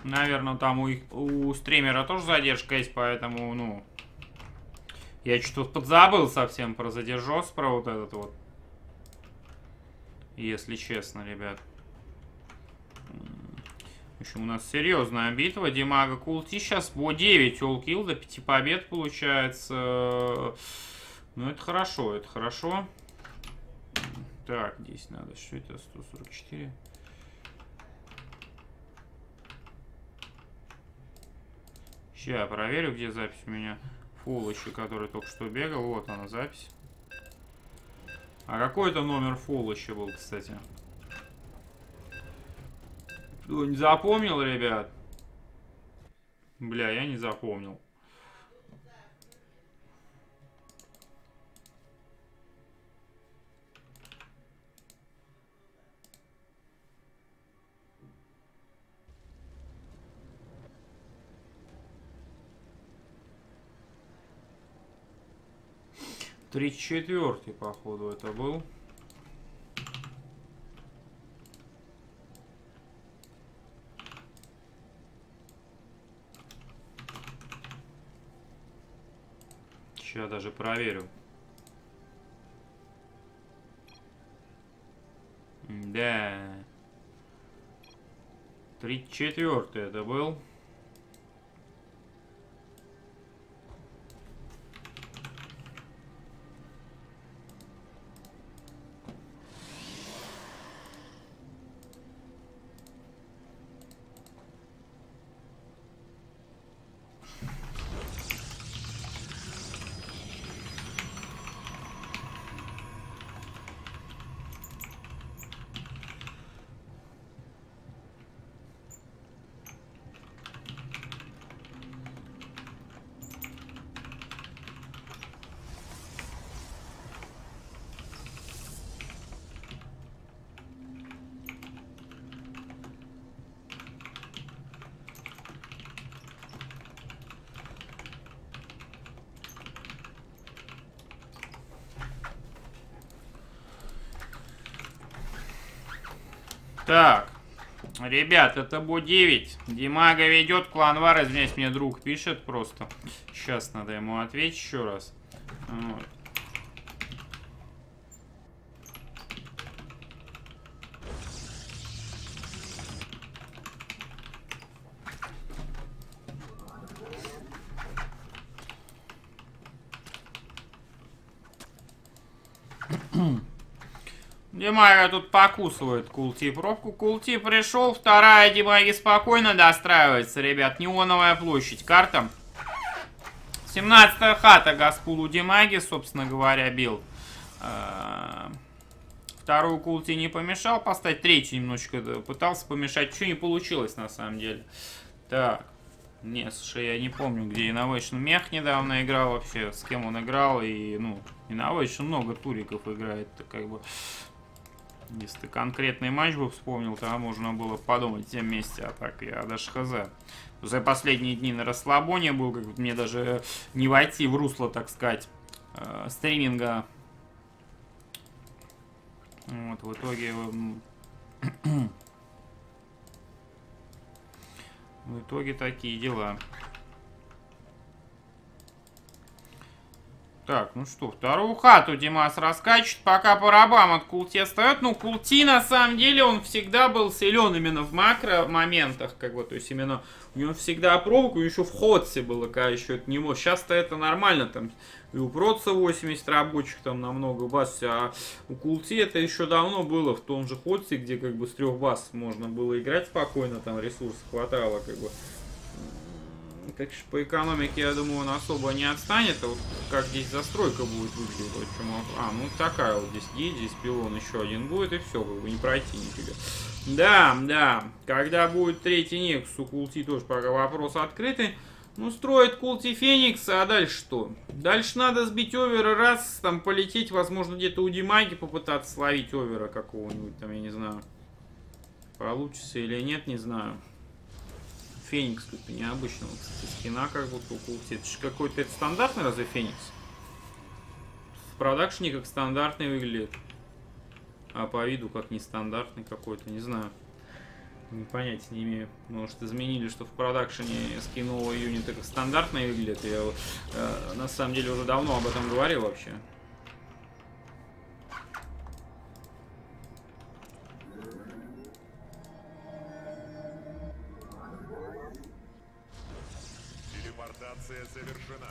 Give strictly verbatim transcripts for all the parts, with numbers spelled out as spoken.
Наверное, там у, их, у стримера тоже задержка есть, поэтому, ну... Я что-то подзабыл совсем про задержос, про вот этот вот. Если честно, ребят. В общем, у нас серьезная битва. Димага Култи сейчас по девять олл-килл, до пяти побед получается. Ну, это хорошо, это хорошо. Так, здесь надо. Что это? сто сорок четыре. Сейчас я проверю, где запись у меня. Фулыча, который только что бегал. Вот она, запись. А какой это номер Фулыча был, кстати? Кто не запомнил, ребят? Бля, я не запомнил. тридцать четвёртый, походу, это был. Сейчас даже проверю. Да. тридцать четвёртый это был. Так, ребят, это Бо девять. Димага ведет, кланвар, извиняюсь, мне друг пишет просто. Сейчас надо ему ответить еще раз. Вот. Димага тут покусывает Култи пробку. Култи пришел, вторая Димаги спокойно достраивается, ребят. Неоновая площадь. Карта. семнадцатая хата Гаспулу Димаги, собственно говоря, бил. Вторую Култи не помешал поставить. Третью немножечко пытался помешать. Ничего не получилось на самом деле. Так. Не, слушай, я не помню, где Innovation Мех недавно играл вообще. С кем он играл. И, ну, Innovation много туриков играет. Как бы... Если ты конкретный матч бы вспомнил, то можно было подумать тем месте, а так я даже хз. За последние дни на расслабоне был, как бы мне даже не войти в русло, так сказать, э, стриминга. Вот, в итоге... В итоге такие дела. Так, ну что, вторую хату Димас раскачивает, пока по рабам от Култи остает. Ну, Култи, на самом деле, он всегда был силен именно в макро моментах, как бы, то есть именно у него всегда пробку, еще в ходсе было, когда еще это не мог. Сейчас-то это нормально, там, и у Проца восемьдесят рабочих там намного баз, а у Култи это еще давно было в том же ходсе, где как бы с трех баз можно было играть спокойно, там ресурсов хватало, как бы. Так что по экономике, я думаю, он особо не отстанет. А вот как здесь застройка будет выглядеть. А, ну такая вот здесь есть, здесь пилон еще один будет, и все, как бы не пройти нифига. Да, да. Когда будет третий Некс, у Култи тоже пока вопрос открытый. Ну, строит Култи Феникс, а дальше что? Дальше надо сбить овера раз, там полететь, возможно, где-то у Димаги попытаться словить овера какого-нибудь, там, я не знаю. Получится или нет, не знаю. Феникс тут необычного, кстати, скина как будто у Култи. Это же какой-то это стандартный разве Феникс? В продакшене как стандартный выглядит. А по виду как нестандартный какой-то, не знаю. Понятия не имею. Может, изменили, что в продакшене скин нового юнита как стандартные выглядят. Я э, на самом деле уже давно об этом говорил вообще. Телепортация завершена.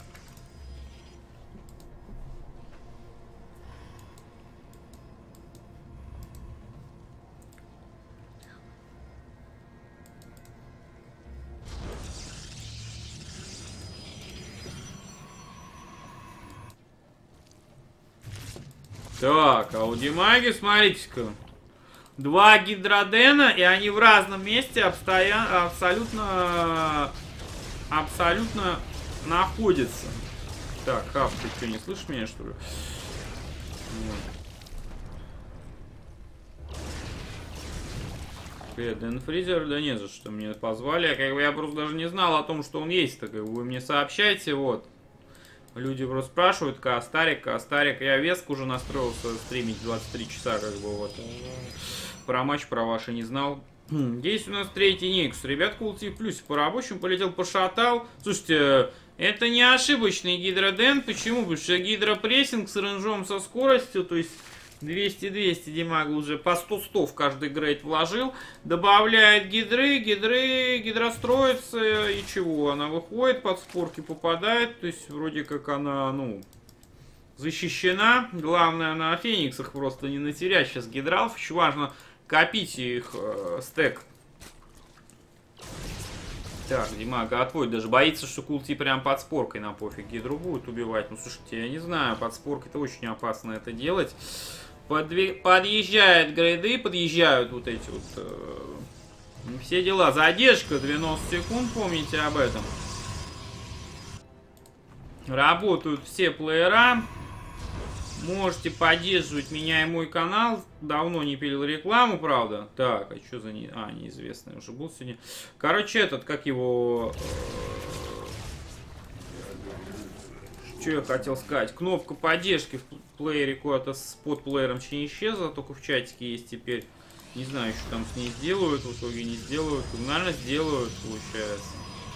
Так, а у Димаги, смотрите-ка, два гидродена, и они в разном месте обстоя... абсолютно... абсолютно находятся. Так, Хав, ты что, не слышишь меня, что ли? Вот. Дэн Фризер, да не за что мне позвали. Я, как бы, я просто даже не знал о том, что он есть. Так вы мне сообщаете, вот. Люди просто спрашивают, Кастарик, Кастарик. Я Веск уже настроился стримить двадцать три часа, как бы, вот. Про матч, про ваши не знал. Есть у нас третий Никс. Ребят, Култи в плюсе по рабочим. Полетел, пошатал. Слушайте, это не ошибочный гидроден. Почему? Потому что гидропрессинг с рейнжом, со скоростью, то есть двести двести Димага уже по сто сто в каждый грейд вложил. Добавляет гидры, гидры, гидростроится. И чего? Она выходит, под спорки попадает. То есть вроде как она, ну, защищена. Главное на фениксах просто не натерять сейчас гидралов. Еще важно копить их э, стек. Так, Димага отводит. Даже боится, что Култи прям под споркой на пофиг гидру будет убивать. Ну, слушайте, я не знаю, под споркой-то очень опасно это делать. Подви... Подъезжают грейды, подъезжают вот эти вот... Э... Все дела. Задержка девяносто секунд, помните об этом. Работают все плеера. Можете поддерживать меня и мой канал. Давно не пилил рекламу, правда. Так, а что за не... А, неизвестный уже был сегодня. Короче, этот, как его... Что я хотел сказать? Кнопка поддержки в плеере куда-то с подплеером еще не исчезла. Только в чатике есть теперь. Не знаю, что там с ней сделают. В итоге не сделают. Наверное, сделают, получается.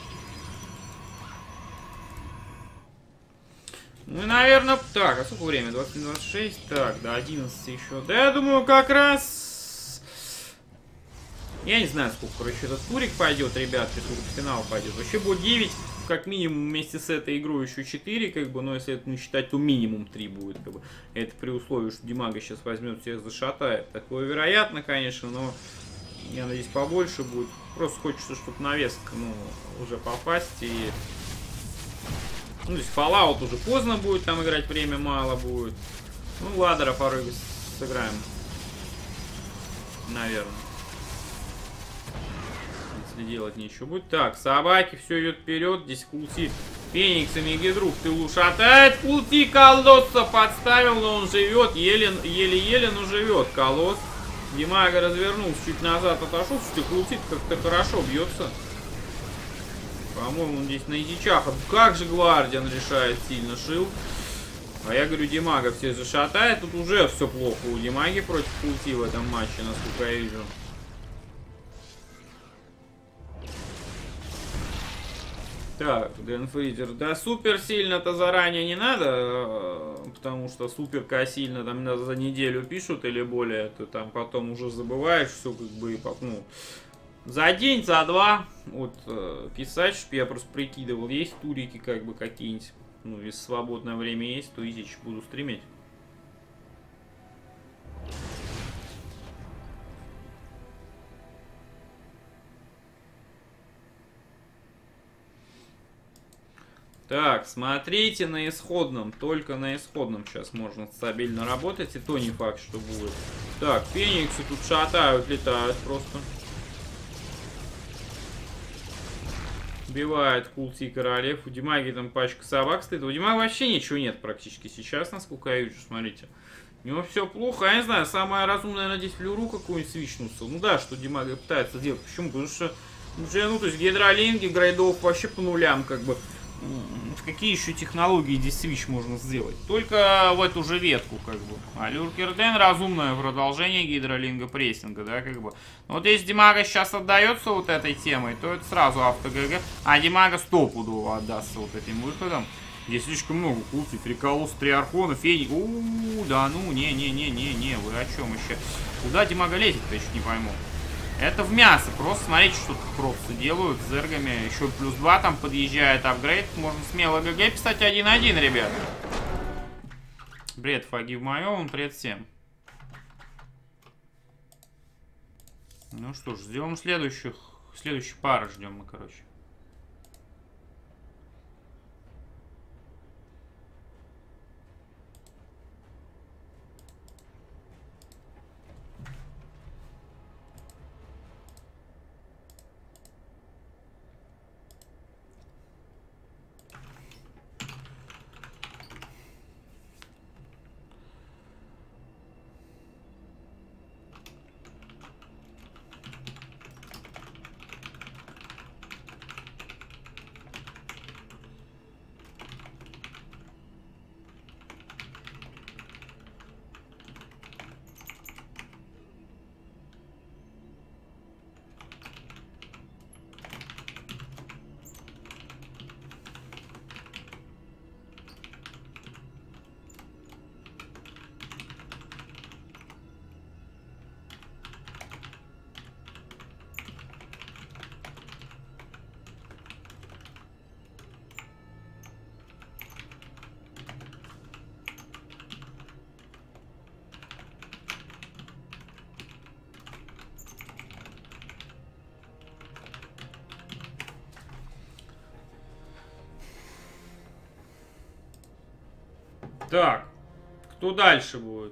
Ну и, наверное, так, а сколько время? двадцать двадцать шесть, так, до одиннадцати еще. Да, я думаю, как раз... Я не знаю, сколько, короче, этот турик пойдет, ребят, если в финал пойдет. Вообще будет девять, как минимум, вместе с этой игрой еще четыре, как бы, но если это не считать, то минимум три будет, как бы. Это при условии, что Димага сейчас возьмет, всех зашатает. Такое вероятно, конечно, но я надеюсь, побольше будет. Просто хочется, чтобы навеска, ну, уже попасть и... Ну, здесь Fallout уже поздно будет там играть, время мало будет. Ну, Ладера порой сыграем. Наверное. Если делать нечего будет. Так, собаки, все идет вперед. Здесь Култи фениксами гидру в тылу шатает. Култи колосса подставил, но он живет. Еле-еле, но живет колосс. Димага развернулся, чуть назад отошел. Слушайте, Култи как-то хорошо бьется. По-моему, он здесь на изичах. Как же Гвардиан решает сильно шил. А я говорю, Димага все зашатает. Тут уже все плохо у Димаги против Култи в этом матче, насколько я вижу. Так, Дэн Фризер. Да супер сильно-то заранее не надо. Потому что суперка сильно там за неделю пишут или более. Ты там потом уже забываешь все как бы, ну... За день, за два, вот, э, писать, чтобы я просто прикидывал, есть турики как бы какие-нибудь, ну, если свободное время есть, то изич буду стримить. Так, смотрите на исходном, только на исходном сейчас можно стабильно работать, и то не факт, что будет. Так, фениксы тут шатают, летают просто. Убивает Култи и королев. У Димаги там пачка собак стоит. У Димага вообще ничего нет практически сейчас, насколько я вижу, смотрите. У него все плохо. Я не знаю, самое разумное, надеюсь, флюру какую-нибудь свичнуться. Ну да, что Димага пытается делать. Почему? Потому что уже, ну, то есть гидролинги, грейдов вообще по нулям, как бы. В какие еще технологии здесь свич можно сделать? Только в эту же ветку, как бы. А Люркерден разумное продолжение гидролинга прессинга, да, как бы. Но вот если Димага сейчас отдается вот этой темой, то это сразу авто-ГГ. А Димага стопудово отдастся вот этим выходом. Здесь слишком много кулций, Триколос, Триархона, Фени. У-у-у, да ну, не-не-не-не-не, вы о чем еще? Куда Димага лезет-то, еще не пойму. Это в мясо. Просто смотрите, что тут просто делают с зергами. Еще плюс два там подъезжает апгрейд. Можно смело ГГ писать один-один, ребят. Бред фаги в моем, он пред всем. Ну что ж, ждем следующих. Следующих пары ждем мы, короче. Так, кто дальше будет?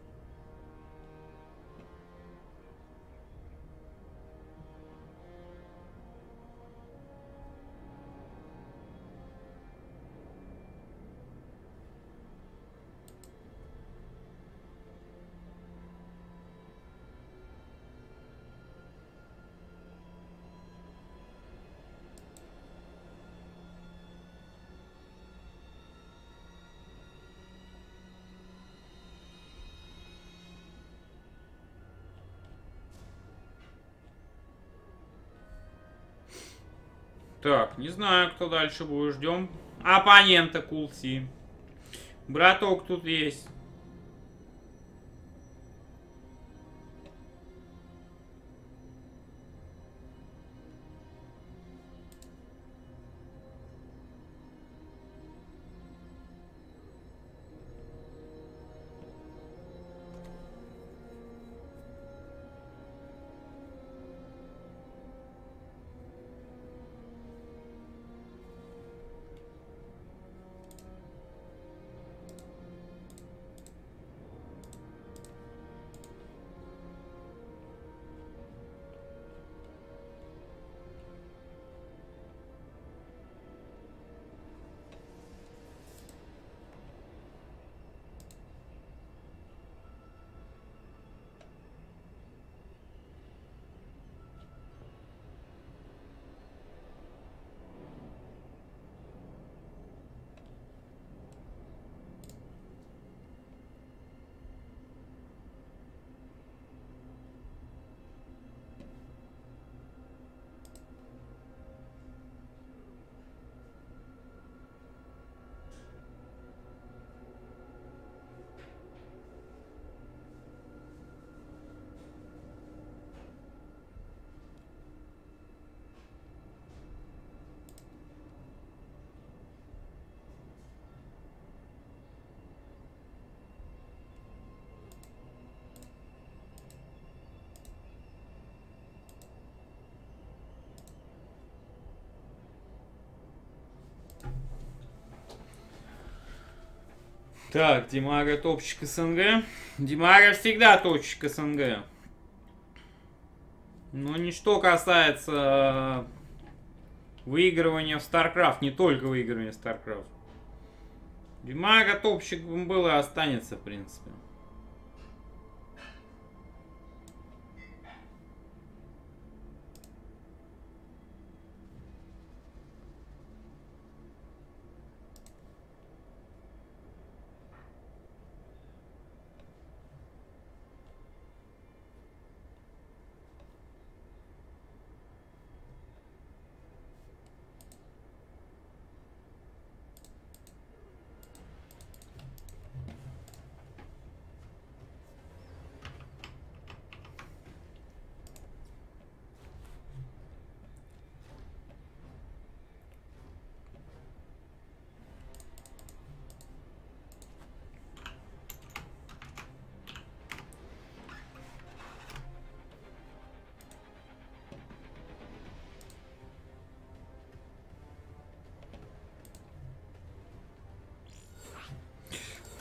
Так, не знаю, кто дальше будет. Ждем оппонента Кулси. Браток тут есть. Так, Димага топчик СНГ. Димага всегда топчик СНГ. Но не что касается выигрывания в StarCraft, не только выигрывания в StarCraft. Димага топчик был и останется, в принципе.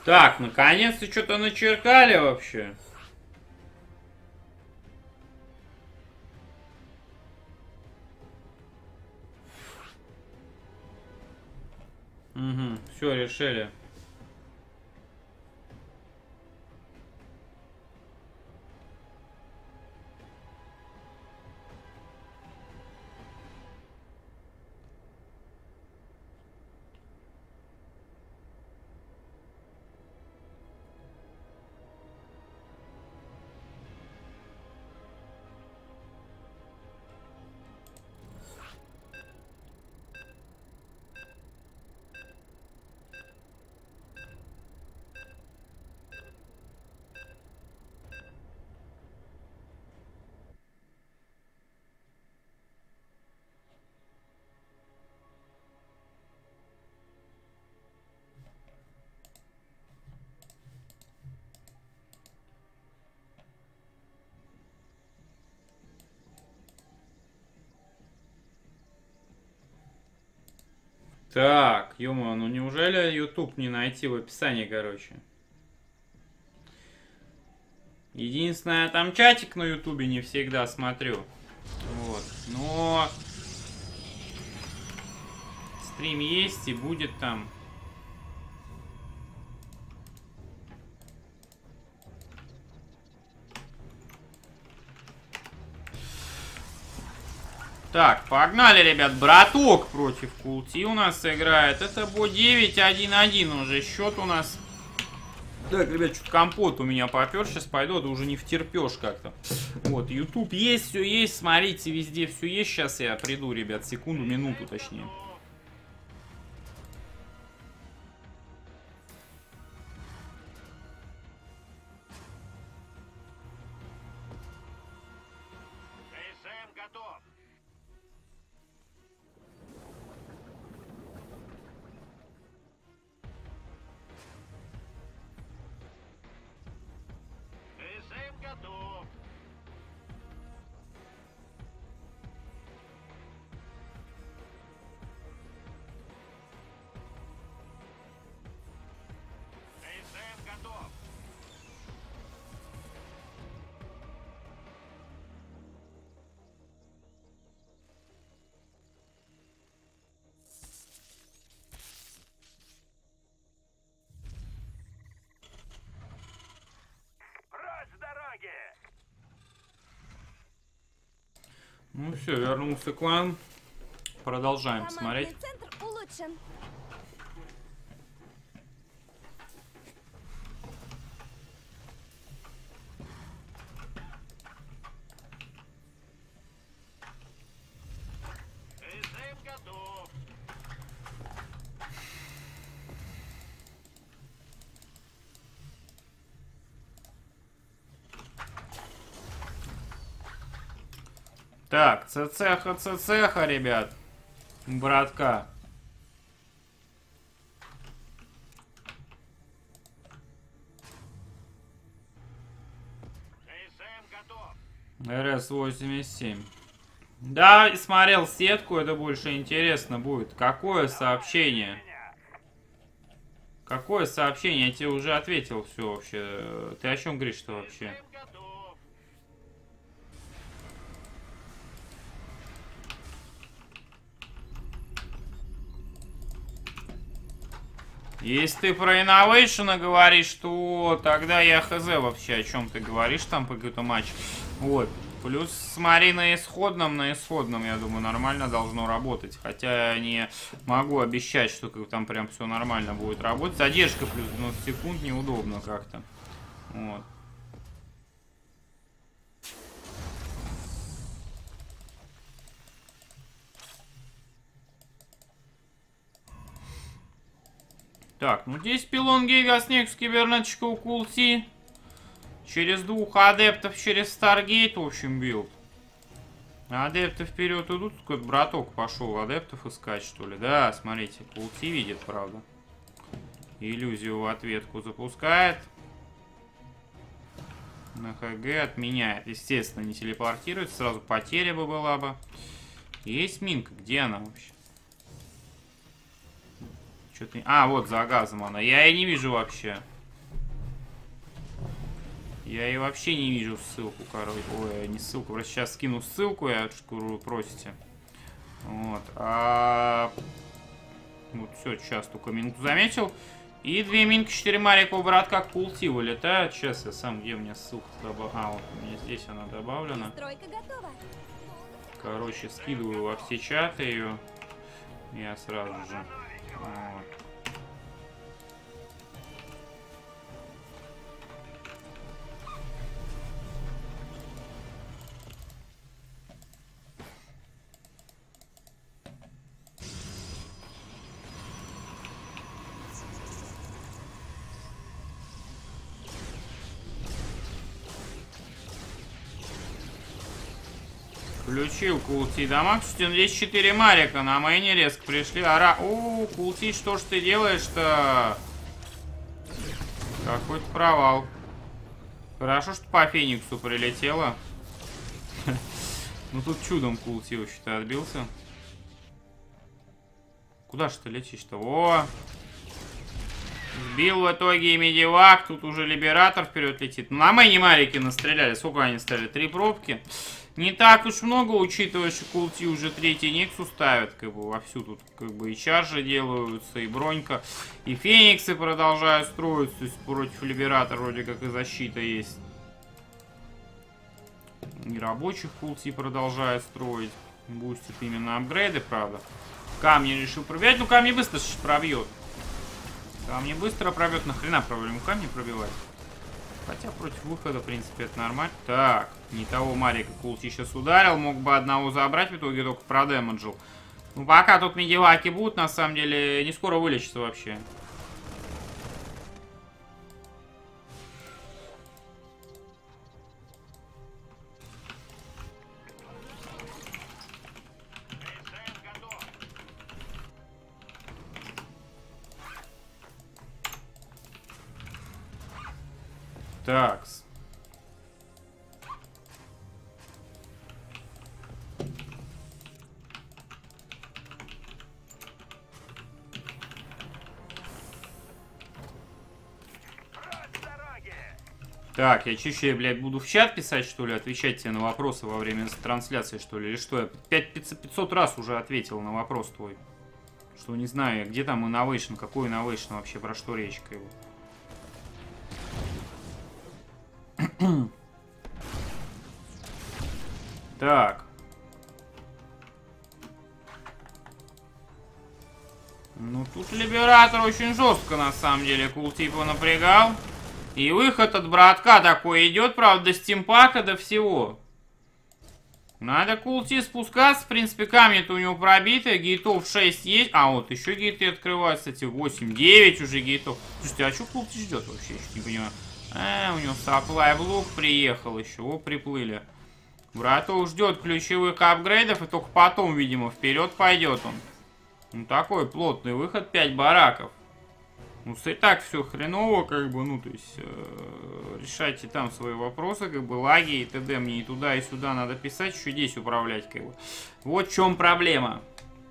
Так, наконец-то что-то начеркали вообще. Угу, все, решили. Так, ё-моё, ну неужели YouTube не найти в описании, короче? Единственное, я там чатик на YouTube не всегда смотрю. Вот, но... Стрим есть и будет там. Так, погнали, ребят. Браток против Култи у нас играет. Это бо девять один один уже счет у нас. Так, ребят, что-то компот у меня попер. Сейчас пойду, это уже не втерпешь как-то. Вот, YouTube есть, все есть. Смотрите, везде все есть. Сейчас я приду, ребят, секунду, минуту точнее. Ну все, вернулся к вам. Продолжаем Командный смотреть. центр улучшен. Так, цеха, цеха, ребят. Братка. эр эс восемьдесят семь. Да, смотрел сетку, это больше интересно будет. Какое сообщение? Какое сообщение? Я тебе уже ответил все вообще. Ты о чем говоришь-то вообще? Если ты про Innovation говоришь, то тогда я хз вообще, о чем ты говоришь там по какому-то матчу. Вот. Плюс смотри на исходном, на исходном, я думаю, нормально должно работать. Хотя я не могу обещать, что там прям все нормально будет работать. Задержка плюс девяносто секунд неудобно как-то. Вот. Так, ну здесь пилон Гига, Снег, Кибернетчика у Култи. Через двух адептов, через Старгейт, в общем, билд. Адепты вперед идут. Какой-то браток пошел адептов искать, что ли. Да, смотрите, Култи видит, правда. Иллюзию в ответку запускает. На ХГ отменяет. Естественно, не телепортирует. Сразу потеря бы была бы. Есть минка. Где она вообще? Что-то... А, вот за газом она. Я ее не вижу вообще. Я и вообще не вижу ссылку, короче. Ой, не ссылку, просто сейчас скину ссылку, я шкуру просите. Вот. А... Вот все, сейчас только минуту заметил. И две минки, четыре марика у братка култи вылетают. Сейчас я сам, где у меня ссылка добавлена. А, вот у меня здесь она добавлена. Короче, скидываю во все чаты ее. Я сразу же. Вот. Включил култи. Дамаг здесь четыре марика. На мейне резко пришли. Ара... О, култи, что ж ты делаешь-то? Какой-то провал. Хорошо, что по Фениксу прилетело. Ну тут чудом култи вообще-то отбился. Куда ж ты летишь-то? О! Сбил в итоге и медивак. Тут уже либератор вперед летит. На мейне марики настреляли. Сколько они стреляли? Три пробки. Не так уж много, учитывая, что култи уже третий Нексу ставят, как бы вовсю тут как бы и чаржи делаются, и бронька, и фениксы продолжают строиться, то есть против либератора вроде как и защита есть. И рабочих култи продолжают строить, бустит именно апгрейды, правда. Камни решил пробивать, ну камни быстро пробьет. Камни быстро пробьет, нахрена проблему камни пробивать? Хотя против выхода, в принципе, это нормально. Так, не того марика култи сейчас ударил. Мог бы одного забрать, в итоге только продэмэджил. Ну, пока тут медиваки будут, на самом деле, не скоро вылечится вообще. Такс. Так, я чище, блядь, буду в чат писать, что ли, отвечать тебе на вопросы во время трансляции, что ли, или что? Я пятьсот раз уже ответил на вопрос твой. Что не знаю, где там инновейшн, какой инновейшн вообще, про что речь-то его. Так. Ну, тут либератор очень жестко, на самом деле, култипа напрягал. И выход от братка такой идет, правда, до стимпака, до всего. Надо култи спускаться, в принципе, камни-то у него пробиты, гейтов шесть есть. А, вот еще гейты открываются, кстати, восемь, девять уже гейтов. Слушайте, а что култи ждет вообще, я не понимаю. А, у него саплай блок приехал еще, о, приплыли. Браток ждет ключевых апгрейдов, и только потом, видимо, вперед пойдет он. Ну, такой плотный выход, пять бараков. Ну, и так все хреново, как бы, ну, то есть, э, решайте там свои вопросы, как бы, лаги и т.д. Мне и туда, и сюда надо писать, еще здесь управлять, как бы. Вот в чем проблема.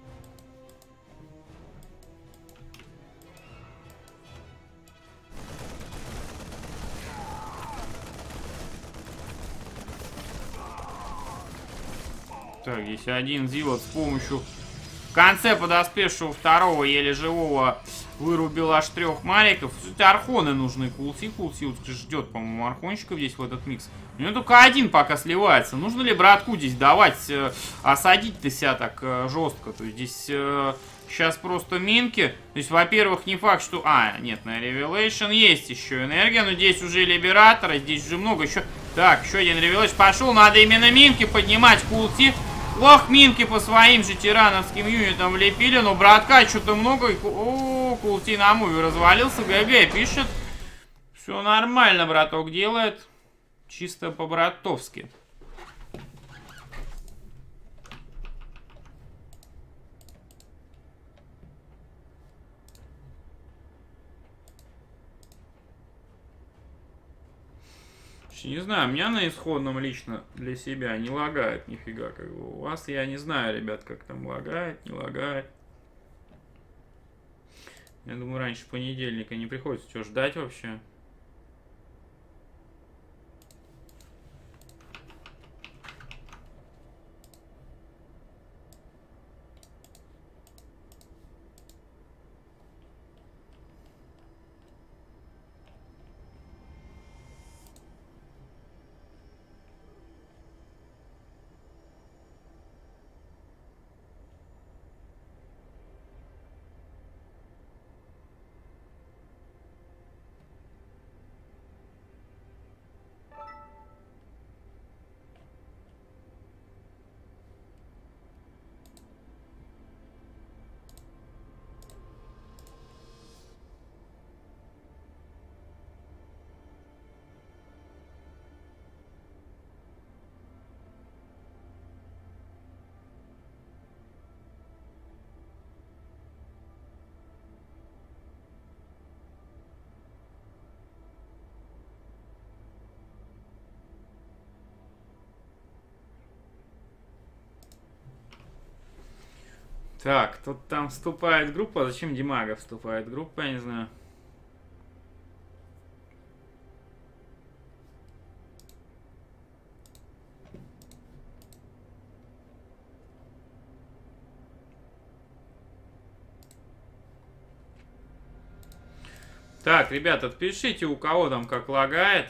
Так, здесь один зилот с помощью в конце подоспевшего второго еле живого вырубил аж трех мариков. Тут архоны нужны, култи, култи вот ждет, по-моему, архончиков здесь в этот микс. У него только один пока сливается. Нужно ли братку здесь давать, э, осадить-то себя так э, жестко? То есть здесь э, сейчас просто минки. То есть, во-первых, не факт, что... А, нет, на Revelation есть еще энергия, но здесь уже либераторы, здесь уже много еще... Так, еще один Revelation пошел, надо именно минки поднимать, култи. Лох минки по своим же тирановским юнитам влепили, но братка что-то много. О, култи на муве развалился, ГГ пишет. Все нормально, браток делает. Чисто по-братовски. Не знаю, меня на исходном лично для себя не лагает нифига, как бы. У вас я не знаю, ребят, как там лагает, не лагает. Я думаю, раньше понедельника не приходится. Что, ждать вообще? Так, тут там вступает группа. Зачем Димага вступает в группу, я не знаю. Так, ребят, отпишите, у кого там как лагает.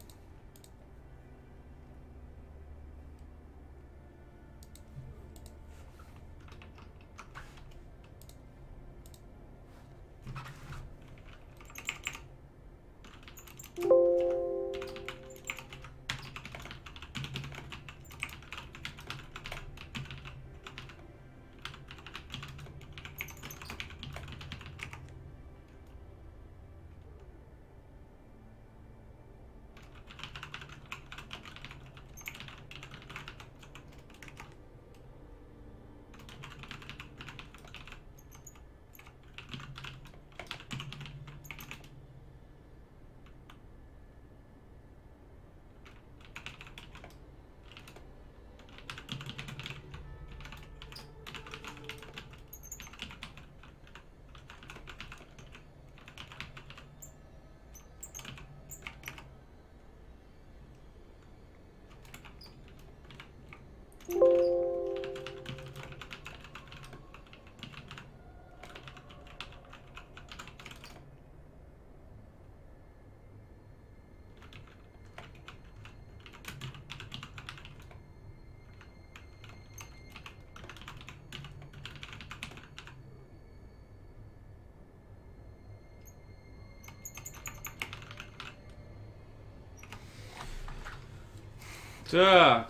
Так.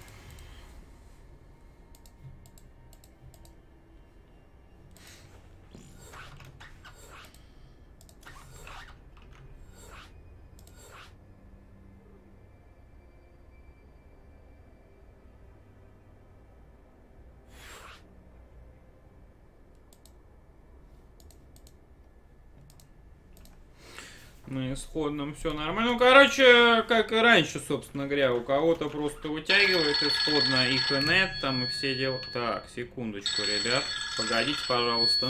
На исходном все нормально. Ну, короче, как и раньше, собственно говоря, у кого-то просто вытягивает исходно их и нет, там и все дела. Так, секундочку, ребят. Погодите, пожалуйста.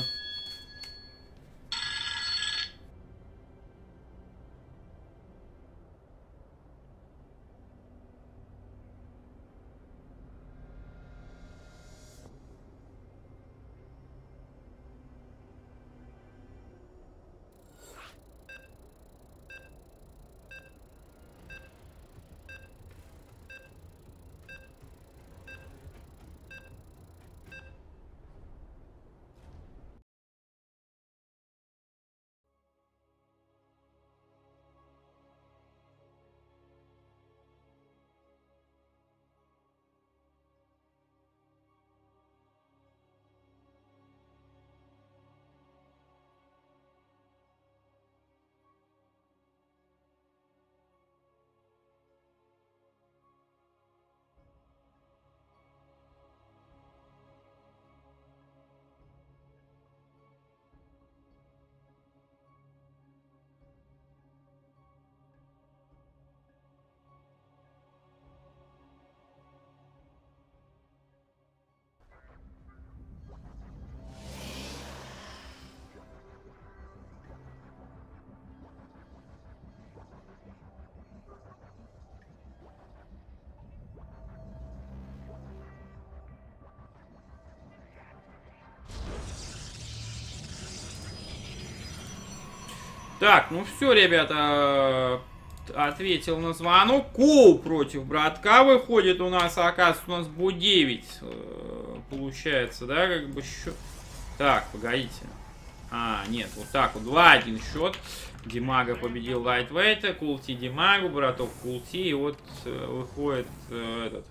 Так, ну все, ребята, ответил на звонок. Коу против братка выходит у нас, оказывается, у нас бо девять получается, да, как бы счет. Так, погодите. А, нет, вот так вот, два один счет. Димага победил Лайтвейта, Култи Димагу, браток Култи, и вот э, выходит э, этот.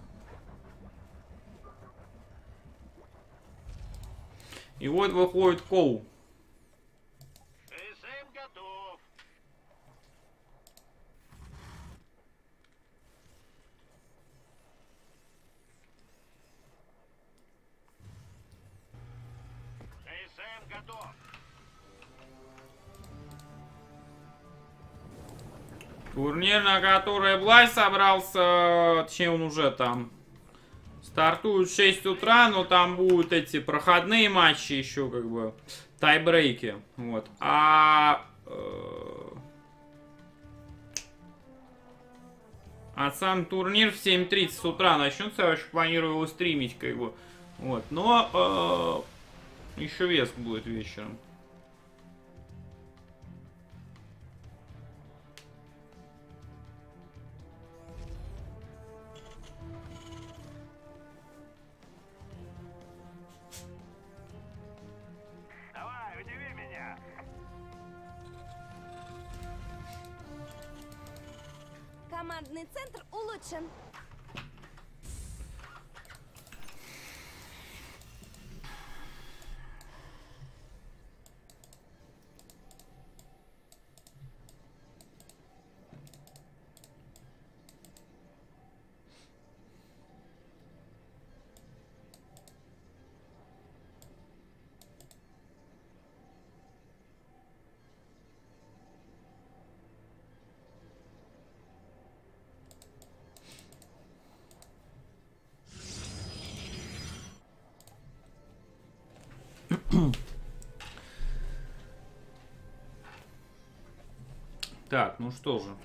И вот выходит Коу. Турнир, на который Блай собрался, точнее он уже там Стартуют в шесть утра, но там будут эти проходные матчи еще, как бы, тайбрейки. Вот. А... Э, а сам турнир в семь тридцать утра начнется. Я вообще планирую его стримить, как бы. Вот. Но э, еще вес будет вечером. Командный центр улучшен. Так, ну что же.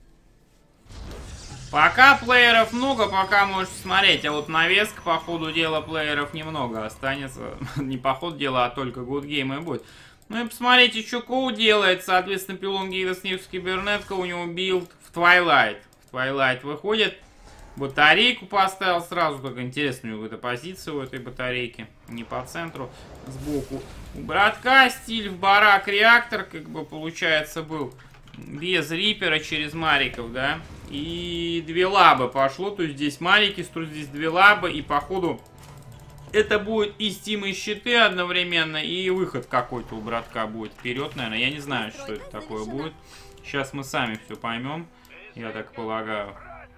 Пока плееров много, пока можете смотреть. А вот навеска, по ходу дела, плееров немного останется. Не по ходу дела, а только Good Game и будет. Ну и посмотрите, что Коу делает. Соответственно, пилон Гида Снифс Кибернетка, у него билд в Twilight. В Twilight выходит. Батарейку поставил сразу. Так интересно, у него эта позиция у этой батарейки. Не по центру, сбоку. У братка стиль в барак реактор, как бы получается, был. Без рипера через мариков, да. И две лабы пошло. То есть здесь марики, здесь две лабы. И походу это будет и стим, и щиты одновременно. И выход какой-то у братка будет вперед, наверное. Я не знаю, что это такое будет. Сейчас мы сами все поймем. Я так полагаю.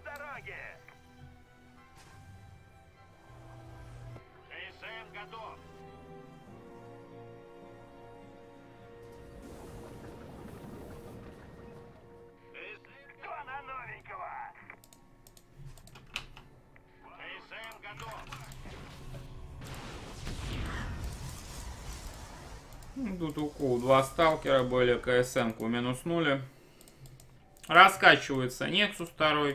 Тут у Коу два сталкера были, КСМ-ку минуснули. Раскачивается Нексус второй.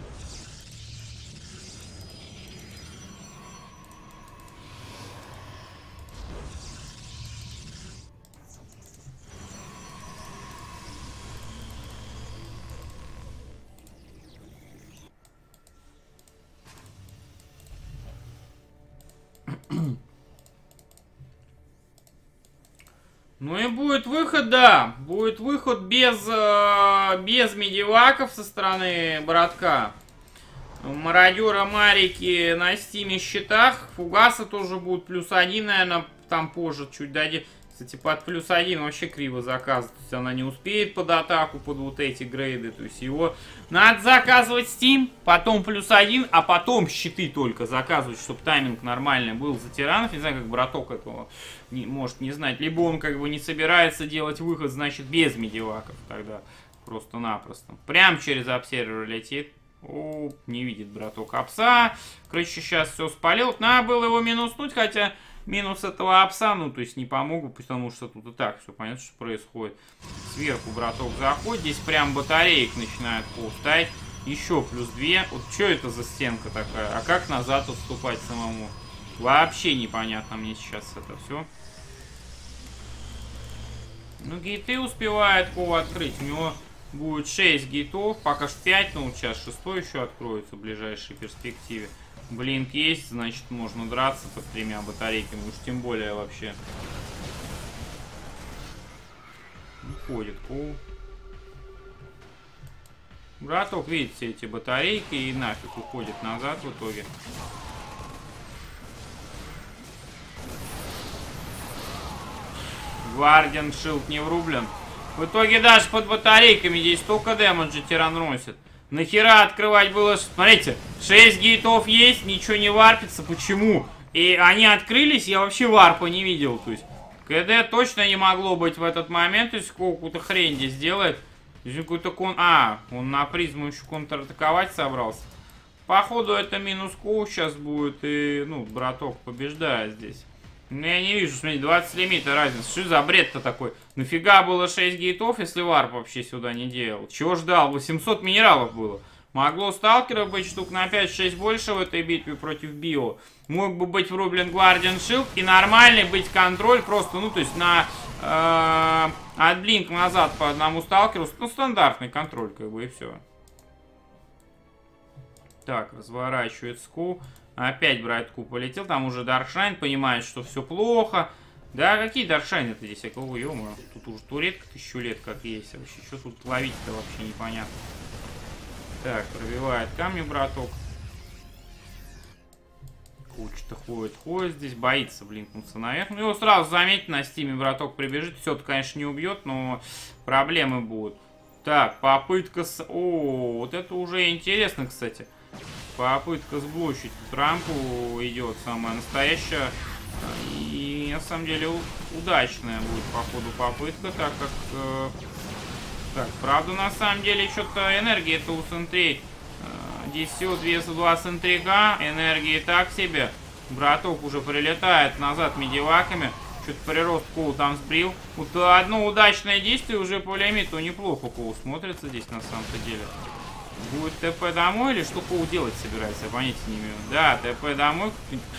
Ну и будет выход, да. Будет выход без, э, без медиваков со стороны братка. Мародера Марики на стиме щитах. Фугасы тоже будут плюс один, наверное, там позже чуть дадим. Кстати, под плюс один вообще криво заказывать. То есть она не успеет под атаку, под вот эти грейды. То есть его надо заказывать Steam, потом плюс один, а потом щиты только заказывать, чтобы тайминг нормальный был за тиранов. Не знаю, как браток этого не, может не знать. Либо он как бы не собирается делать выход, значит, без медиваков тогда. Просто-напросто. Прям через обсервер летит. О, не видит браток апса. Короче, сейчас все спалил. Надо было его минуснуть, хотя... Минус этого апса, ну, то есть не помогу, потому что тут и так все понятно, что происходит. Сверху браток заходит, здесь прям батареек начинает ставить. Еще плюс две. Вот что это за стенка такая? А как назад отступать самому? Вообще непонятно мне сейчас это все. Ну, гейты успевает Коу открыть. У него будет шесть гейтов, пока что пять, но вот сейчас шестой еще откроется в ближайшей перспективе. Блинк есть, значит, можно драться под тремя батарейками, уж тем более вообще. Уходит Коу. Браток видит все эти батарейки и нафиг уходит назад в итоге. Гвардиан шилд не врублен. В итоге даже под батарейками здесь столько дэмэджа тиран носит. Нахера открывать было... Смотрите, шесть гейтов есть, ничего не варпится. Почему? И они открылись, я вообще варпа не видел. То есть, КД точно не могло быть в этот момент. То есть, какую-то хрень здесь делает. Здесь какой-то кон... А, он на призму еще контратаковать собрался. походу это минус Коу сейчас будет, и, ну, браток побеждает здесь. Ну, я не вижу, смотри, двадцать лимита разница. Что за бред-то такой? Нафига было шесть гейтов, если варп вообще сюда не делал? Чего ждал? восемьсот минералов было. Могло сталкеров быть штук на пять-шесть больше в этой битве против Био. Мог бы быть врублен Guardian Shield и нормальный быть контроль просто, ну, то есть на э, отблинк назад по одному сталкеру. Ну, стандартный контроль, как бы, и все. Так, разворачивает Ску. Опять Брайтку полетел. Там уже Даркшайн понимает, что все плохо. Да, какие Даркшайны-то здесь? Я кого, ё-моё. Тут уже туретка тысячу лет как есть. Вообще, что тут ловить-то вообще непонятно. Так, пробивает камни браток. Куча-то ходит, ходит здесь. Боится блинкнуться наверх. Ну, его сразу заметить на стиме браток прибежит. Все-то, конечно, не убьет, но проблемы будут. Так, попытка с... О, вот это уже интересно, кстати. Попытка сблочить рамку идет самая настоящая. И на самом деле удачная будет по ходу попытка, так как... Э, так, правда, на самом деле что-то энергия-то у сентрей. Э, здесь всего двести два сентрика, энергии так себе. Браток уже прилетает назад медиваками. Что-то прирост Коу там сбрил. Вот одно удачное действие уже по лимиту неплохо Коу смотрится здесь на самом-то деле. Будет ТП домой или что Коу делать собирается? Я понятия не имею. Да, ТП домой.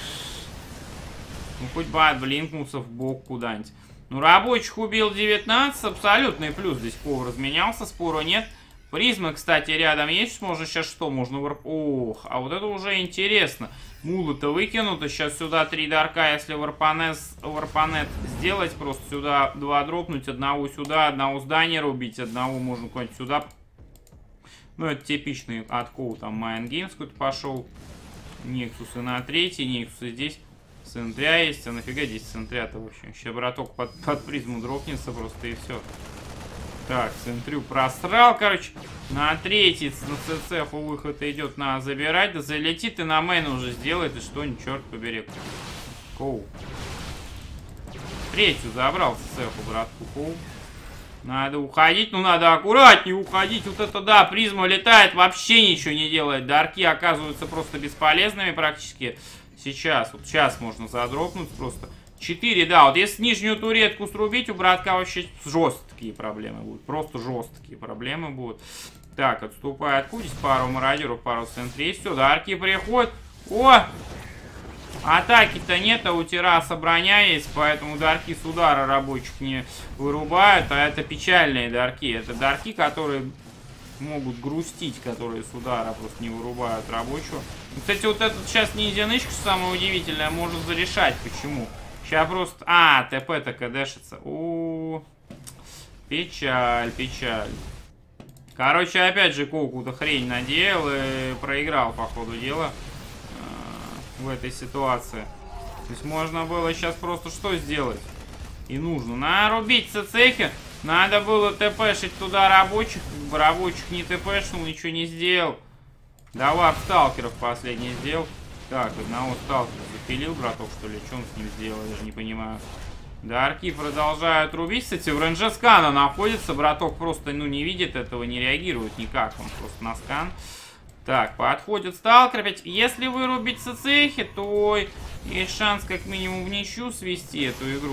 Ну, хоть бы отблинкнулся в бок куда-нибудь. Ну, рабочих убил девятнадцать. Абсолютный плюс. Здесь Коу разменялся, спора нет. Призмы, кстати, рядом есть. Можно сейчас что? Можно варп... Ох, а вот это уже интересно. Мулы-то выкинуты. Сейчас сюда три дарка, если варпанет, варпанет сделать. Просто сюда два дропнуть. Одного сюда, одного здания рубить. Одного можно куда-нибудь сюда... Ну, это типичный от Коу, там, Майн Геймс какой-то пошел. Нексусы на третий, Нексусы здесь. Центря есть, а нафига здесь центря-то, в общем. Сейчас браток под, под призму дропнется просто, и все. Так, центрю просрал, короче. На третий, на ЦЦХу выход идет, надо забирать. Да залетит и на мейн уже сделает, и что-нибудь, черт побери. Коу. Третью забрал ЦЦХу, братку Коу. Надо уходить, ну надо аккуратнее уходить. Вот это да, призма летает, вообще ничего не делает. Дарки оказываются просто бесполезными практически. Сейчас, вот сейчас можно задропнуть просто. четыре, да, вот если нижнюю туретку срубить, у братка вообще жесткие проблемы будут. Просто жесткие проблемы будут. Так, отступает Кудис, пару мародеров, пару центрей. Все, дарки приходят. О! Атаки-то нет, а у терраса броня есть, поэтому дарки с удара рабочих не вырубают. А это печальные дарки. Это дарки, которые могут грустить, которые с удара просто не вырубают рабочего. Кстати, вот этот сейчас ниндзя-нычка, что самое удивительное, может зарешать. Почему? Сейчас просто... А, ТП-то кдэшится. У-у-у. Печаль, печаль. Короче, опять же, Коу-то хрень надеял и проиграл, по ходу дела, в этой ситуации. То есть можно было сейчас просто что сделать? И нужно. Надо рубить ЦЦХи. Надо было ТПшить туда рабочих. Рабочих не ТПшнул, ничего не сделал. Да варп сталкеров последний сделал. Так, одного сталкера запилил, браток, что ли? Что он с ним сделал? Я даже не понимаю. Дарки продолжают рубить. Кстати, в рейнже скана находится. Браток просто, ну, не видит этого, не реагирует никак. Он просто на скан. Так, подходит сталкер опять. Если вырубить ЦЦХи, то есть шанс как минимум в ничью свести эту игру.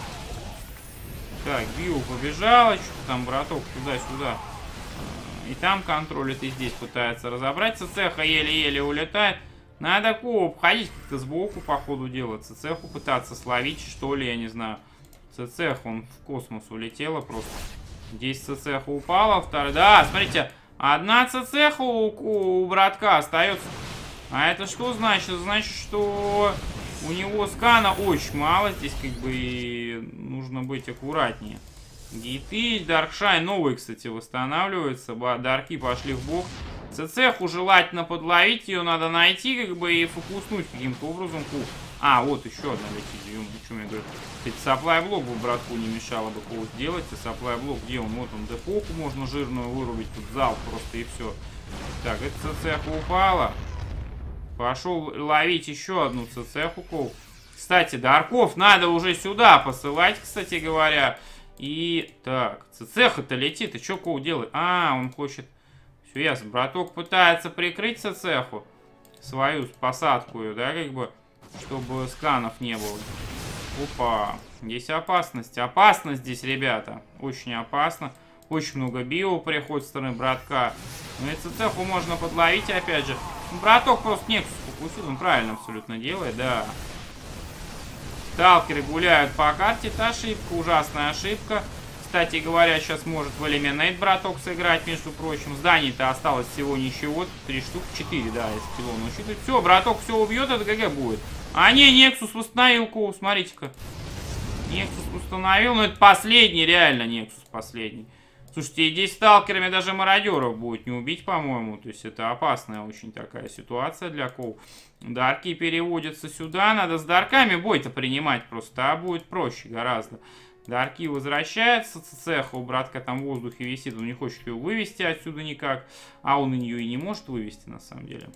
Так, Био побежала. Что-то там браток туда-сюда. И там контролит, и здесь пытается разобрать. ЦЦХа еле-еле улетает. Надо Коу обходить как-то сбоку по ходу дела. ЦЦХу пытаться словить, что ли, я не знаю. ЦЦХ, он в космос улетела просто. Здесь ЦЦХа упала, вторая... Да, смотрите, одна ЦЦХа у, у братка остается. А это что значит? Значит, что у него скана очень мало. Здесь как бы нужно быть аккуратнее. Гейты, Даркшайн новый, кстати, восстанавливается. Дарки пошли в бок. ЦЦХу желательно подловить, ее надо найти, как бы, и фокуснуть каким-то образом. А, вот еще одна летит. Что мне говорят? Кстати, сапплай-блок бы братку не мешало бы Коу сделать. И сапплай-блок, где он? Вот он, депоху можно жирную вырубить. Тут залп просто и все. Так, эта ЦЦХа упала. Пошел ловить еще одну ЦЦХу Коу. Кстати, Дарков надо уже сюда посылать, кстати говоря. И так, ЦЦХа-то летит. И что Коу делает? А, он хочет... Все ясно. Браток пытается прикрыть ЦЦХу. свою посадку, да, как бы, чтобы сканов не было. Опа, здесь опасность. Опасность здесь, ребята. Очень опасно. Очень много био приходит с стороны братка. Ну и цеху можно подловить, опять же. Браток просто Нексус фокусирует, он правильно абсолютно делает, да. Сталкеры гуляют по карте, это ошибка, ужасная ошибка. Кстати говоря, сейчас может в Eliminate браток сыграть, между прочим. Зданий-то осталось всего ничего, три штуки, четыре, да, если пилон учитывать. Все, браток все убьет, это ГГ будет. А не, Нексус восстановил Коу, смотрите-ка. Нексус установил, но это последний, реально Нексус последний. Слушайте, здесь сталкерами даже мародеров будет не убить, по-моему. То есть это опасная очень такая ситуация для Коу. Дарки переводятся сюда. Надо с дарками бой-то принимать просто, а будет проще гораздо. Дарки возвращаются. Цеха у братка там в воздухе висит. Он не хочет ее вывести отсюда никак. А он ее и не может вывести на самом деле.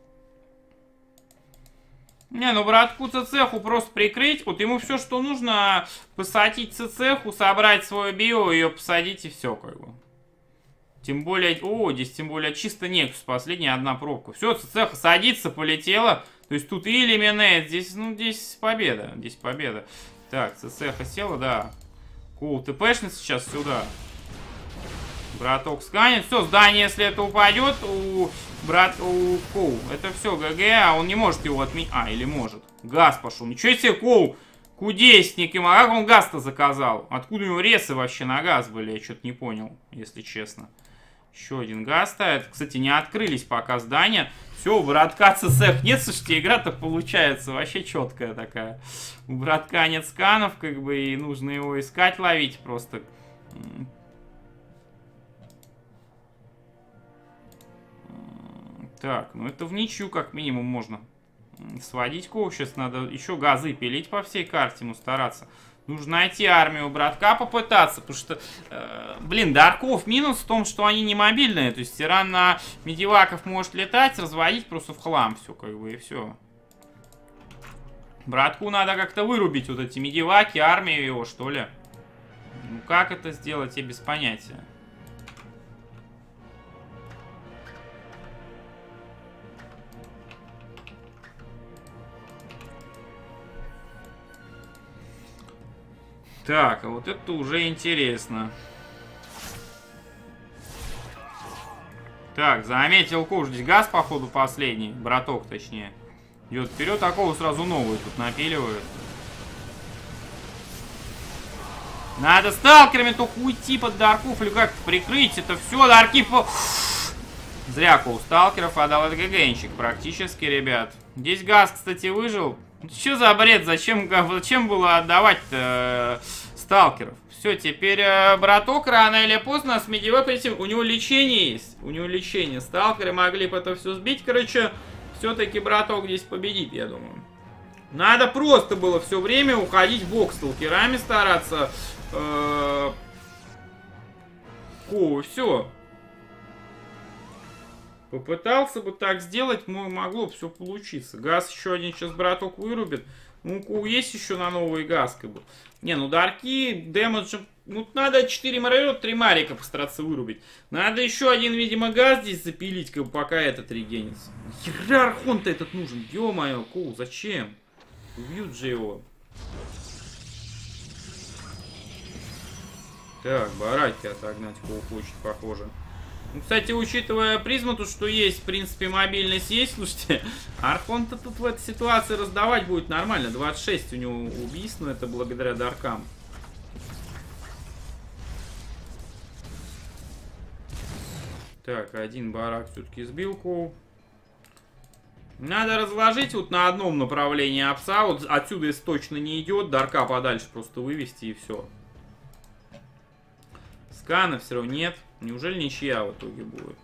Не, ну братку цеху просто прикрыть. Вот ему все, что нужно, посадить цеху, собрать свое био, ее посадить и все, как бы. Тем более, о, здесь тем более чисто Нексус, последняя одна пробка. Все, цеха садится, полетела. То есть тут и Eliminate, здесь, ну, здесь победа, здесь победа. Так, цеха села, да. Коул ТПшный сейчас сюда. Браток сканет. Все, здание, если это упадет, у брат, у Коу, это все ГГ, а он не может его отменить. А, или может. Газ пошел. Ничего себе, Коу, кудесник ему. А как он газ-то заказал? Откуда у него ресы вообще на газ были? Я что-то не понял, если честно. Еще один газ ставит. Кстати, не открылись пока здания. Все, у братка ЦСХ нет. Слушайте, игра-то получается вообще четкая такая. У братка нет сканов, как бы, и нужно его искать, ловить просто. Так, ну это в ничью как минимум можно сводить Коу. Сейчас надо еще газы пилить по всей карте, ему стараться. Нужно найти армию братка, попытаться, потому что, э, блин, Дарков минус в том, что они не мобильные. То есть тиран на медиваков может летать, разводить просто в хлам все, как бы, и все. Братку надо как-то вырубить вот эти медиваки, армию его, что ли. Ну как это сделать, я без понятия. Так, а вот это уже интересно. Так, заметил Коу, здесь газ, походу, последний. Браток, точнее. Идет вперед, такого сразу новый тут напиливают. Надо сталкерами только уйти под дарков или как-то прикрыть. Это все, дарки по... Зря Коу сталкеров отдал, это ГГНчик практически, ребят. Здесь газ, кстати, выжил. Что за бред? Зачем, зачем было отдавать-то э, сталкеров? Все, теперь э, браток рано или поздно с медиваком. У него лечение есть. У него лечение. Сталкеры могли бы это все сбить. Короче, все-таки браток здесь победит, я думаю. Надо просто было все время уходить в бок сталкерами, стараться. Э, О, все. Попытался бы так сделать, могло бы все получиться. Газ еще один сейчас браток вырубит. Ну, есть еще на новый газ, как бы. Не, ну дарки, дэмэджем. Ну, надо четыре мародера, три марика постараться вырубить. Надо еще один, видимо, газ здесь запилить, как бы, пока этот регенится. Хера архон-то этот нужен. Ё-моё, Коул, зачем? Убьют же его. Так, бараки отогнать Коул хочет, похоже. Ну, кстати, учитывая призму, то, что есть, в принципе, мобильность есть, слушайте, архон-то тут в этой ситуации раздавать будет нормально. двадцать шесть у него убийств, но это благодаря даркам. Так, один барак все-таки сбил Коу. Надо разложить вот на одном направлении апса. Вот отсюда, если точно не идет, дарка подальше просто вывести и все. Скана все равно нет. Неужели ничья в итоге будет?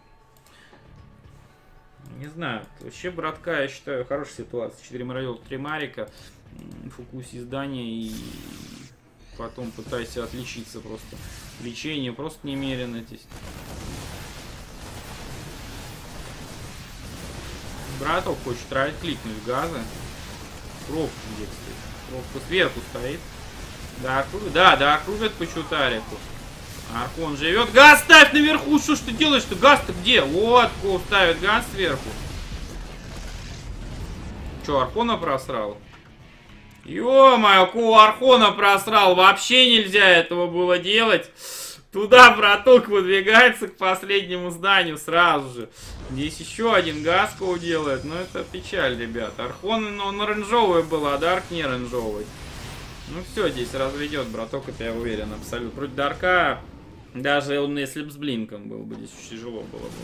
Не знаю. Вообще, братка, я считаю, хорошая ситуация. четыре мародера, три марика. Фокуси здания и потом пытайся отличиться просто. Лечение просто немерено здесь. Браток хочет кликнуть газы. Пробка где стоит? Пробка сверху стоит. Да, да, да, кружит по чутарику. Архон живет. Газ ставь наверху. Что ж ты делаешь-то? Газ-то где? Вот, Коул ставит газ сверху. Че, Архона просрал? Ё-моё, кого Архона просрал? Вообще нельзя этого было делать. Туда браток выдвигается к последнему зданию сразу же. Здесь еще один Гаскоу делает. Но это печаль, ребят. Архон, ну, он оранжевый был, а Дарк не оранжевый. Ну все, здесь разведет браток, это я уверен, абсолютно. Против Дарка, даже он, если бы с блинком был бы, здесь очень тяжело было бы.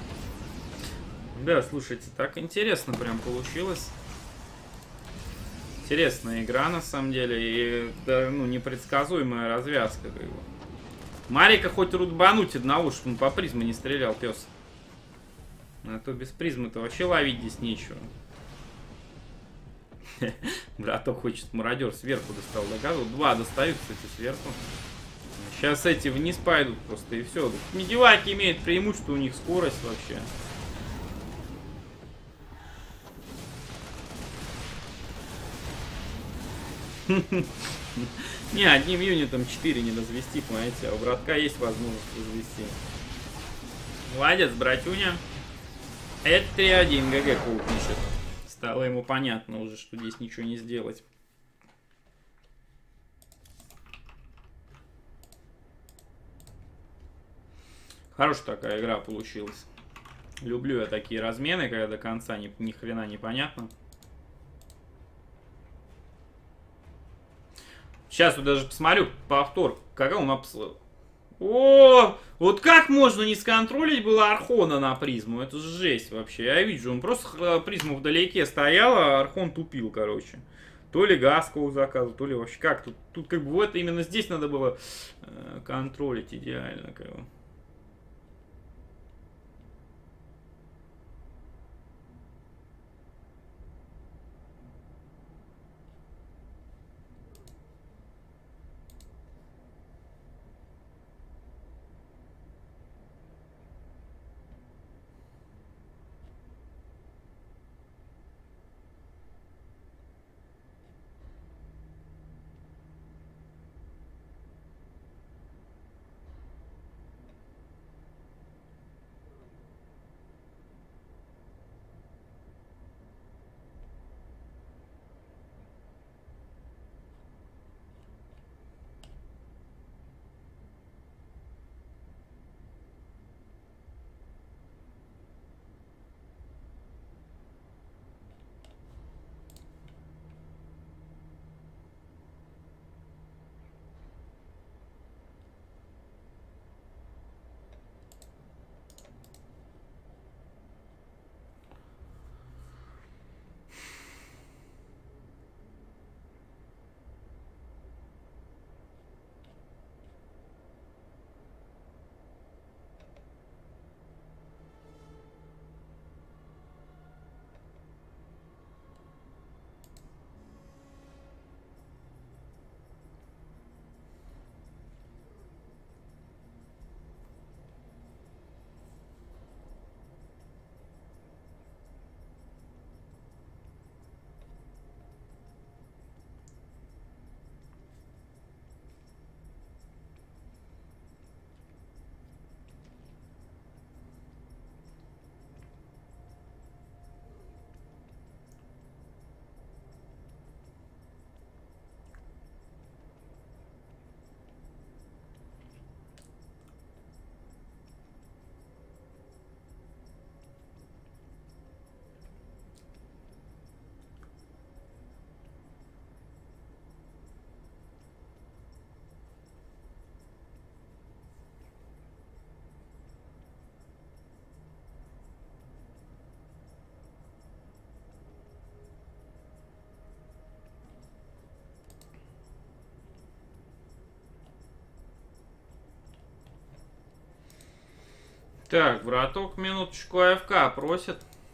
Да, слушайте, так интересно прям получилось. Интересная игра, на самом деле, и да, ну, непредсказуемая развязка. Как бы. Марика хоть рудбануть одного, чтобы он по призме не стрелял, пес. А то без призмы-то вообще ловить здесь нечего. Браток хочет мародер сверху достал. Доказывал. Два достают, кстати, сверху. Сейчас эти вниз пойдут просто и все. Медиваки имеют преимущество, у них скорость вообще. Не, одним юнитом четыре не развести, понимаете, а у братка есть возможность развести. Молодец, братюня. Это три один, ГГ Коу пишет. Стало ему понятно уже, что здесь ничего не сделать. Хорошая такая игра получилась. Люблю я такие размены, когда до конца ни, ни хрена не понятно. Сейчас вот даже посмотрю повтор. Как он обслал. О, вот как можно не сконтролить было Архона на призму? Это же жесть вообще. Я вижу, он просто призму вдалеке стоял, а Архон тупил, короче. То ли Гаскоу заказывал, то ли вообще как. Тут, тут как бы вот именно здесь надо было э, контролить идеально. Как бы. Так, браток минуточку АФК просит.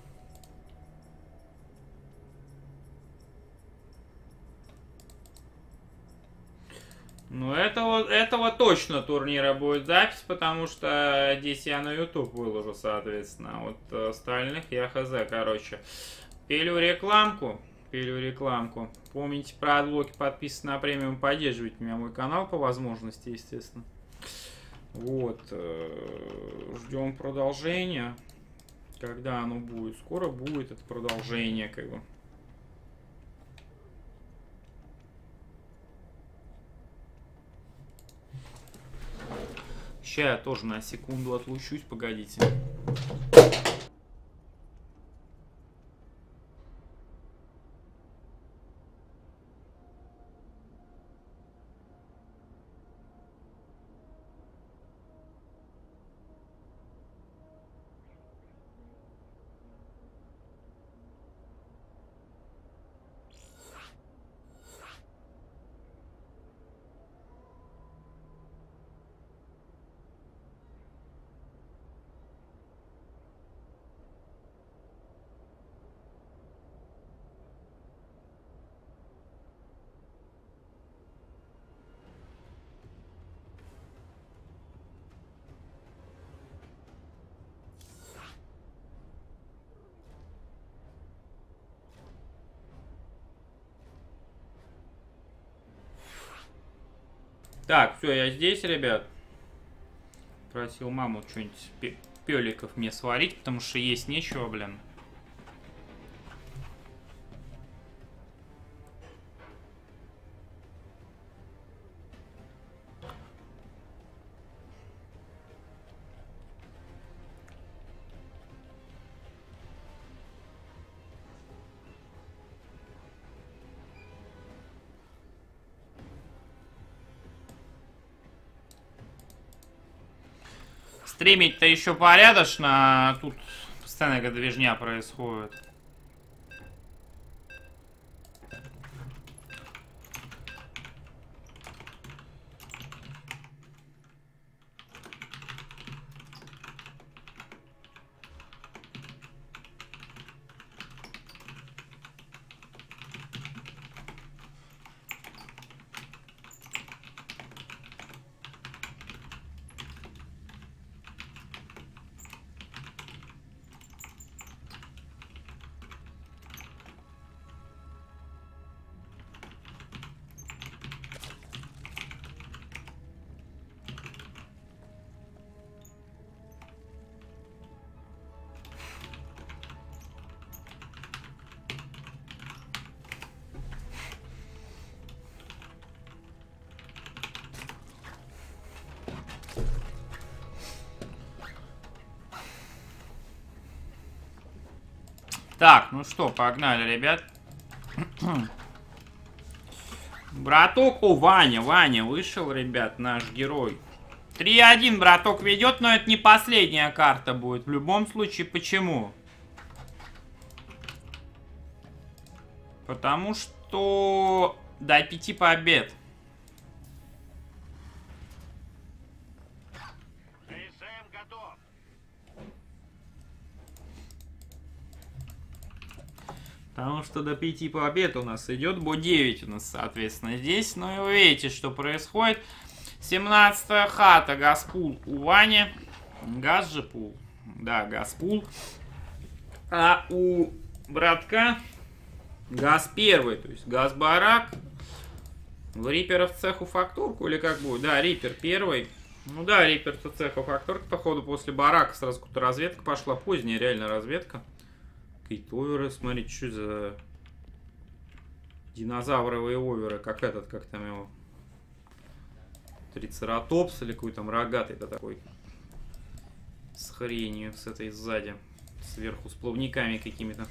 Ну, этого, этого точно турнира будет запись, потому что здесь я на YouTube выложу, соответственно. Вот остальных я хз, короче. Пилю рекламку. Пилю рекламку. Помните про отблоки, подписывайтесь на премиум, поддерживайте меня, мой канал по возможности, естественно. Вот. Ждем продолжения. Когда оно будет? Скоро будет это продолжение, как бы. Сейчас я тоже на секунду отлучусь, погодите. Так, все, я здесь, ребят. Просил маму что-нибудь пеликов мне сварить, потому что есть нечего, блин. Стримить-то еще порядочно, а тут постоянно какая-то движня происходит. Так, ну что, погнали, ребят. Браток, о, Ваня, Ваня вышел, ребят, наш герой. три один браток ведет, но это не последняя карта будет. В любом случае, почему? Потому что до пяти побед. Потому что до пяти побед у нас идет, бо девять у нас, соответственно, здесь. Ну и вы видите, что происходит. семнадцатая хата, Газпул у Вани. Газ же пул. Да, Газпул. А у братка Газ первый, то есть Газ барак. В Рипера в цеху факторку или как будет? Да, Рипер первый. Ну да, Рипер в цеху факторка, походу, после барака сразу какая-то разведка пошла. Поздняя реально разведка. Какие-то оверы, смотрите, что за динозавровые оверы, как этот, как там его, трицератопс или какой там рогатый-то такой, с хренью, с этой сзади, сверху, с плавниками какими-то.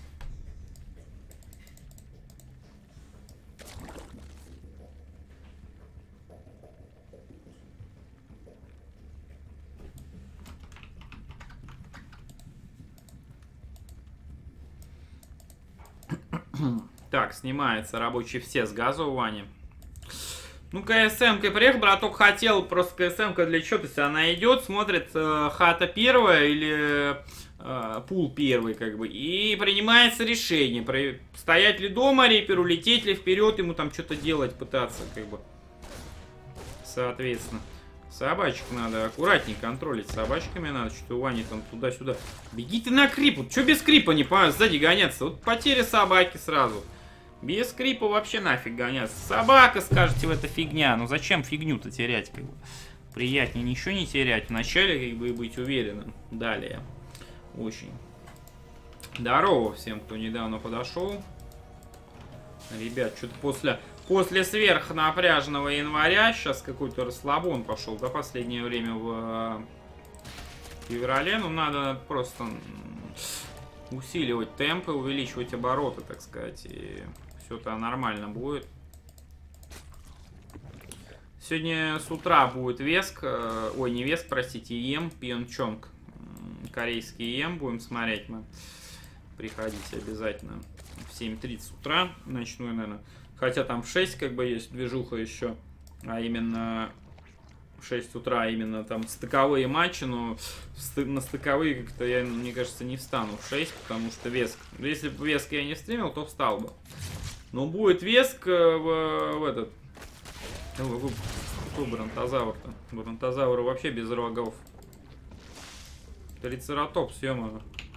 Так, снимается рабочий все с газа у Вани. Ну, КСМ-ка приехал, браток хотел, просто КСМ-ка для чего? То есть она идет, смотрит, э, хата первая или э, пул первый, как бы, и принимается решение, про, стоять ли дома Риперу, лететь ли вперед, ему там что-то делать, пытаться, как бы, соответственно. Собачек надо аккуратнее контролить, собачками надо, что у Вани там туда-сюда. Беги ты на крип, вот что без крипа, не понимаю, сзади гоняться, вот потеря собаки сразу. Без крипа вообще нафиг гоняться. Собака, скажете, в это фигня. Ну зачем фигню-то терять? Как бы? Приятнее ничего не терять. Вначале как бы и быть уверенным. Далее. Очень. Здорово всем, кто недавно подошел. Ребят, что-то после, после сверхнапряженного января сейчас какой-то расслабон пошел, да, последнее время в феврале. Ну, надо просто усиливать темпы, увеличивать обороты, так сказать, и все-то нормально будет. Сегодня с утра будет Веск, ой, не Веск, простите, Ем, Пьончонг, корейский Ем, будем смотреть мы. Приходите обязательно в семь тридцать утра, начну я, наверное, хотя там в шесть как бы есть движуха еще, а именно в шесть утра, именно там стыковые матчи, но на стыковые как-то я, мне кажется, не встану в шесть, потому что Веск, если бы Веск я не стримил, то встал бы. Но будет Веск в, в этот... Кто бронтозавр-то? Бронтозавр вообще без рогов. Трицератопс, ё-моё.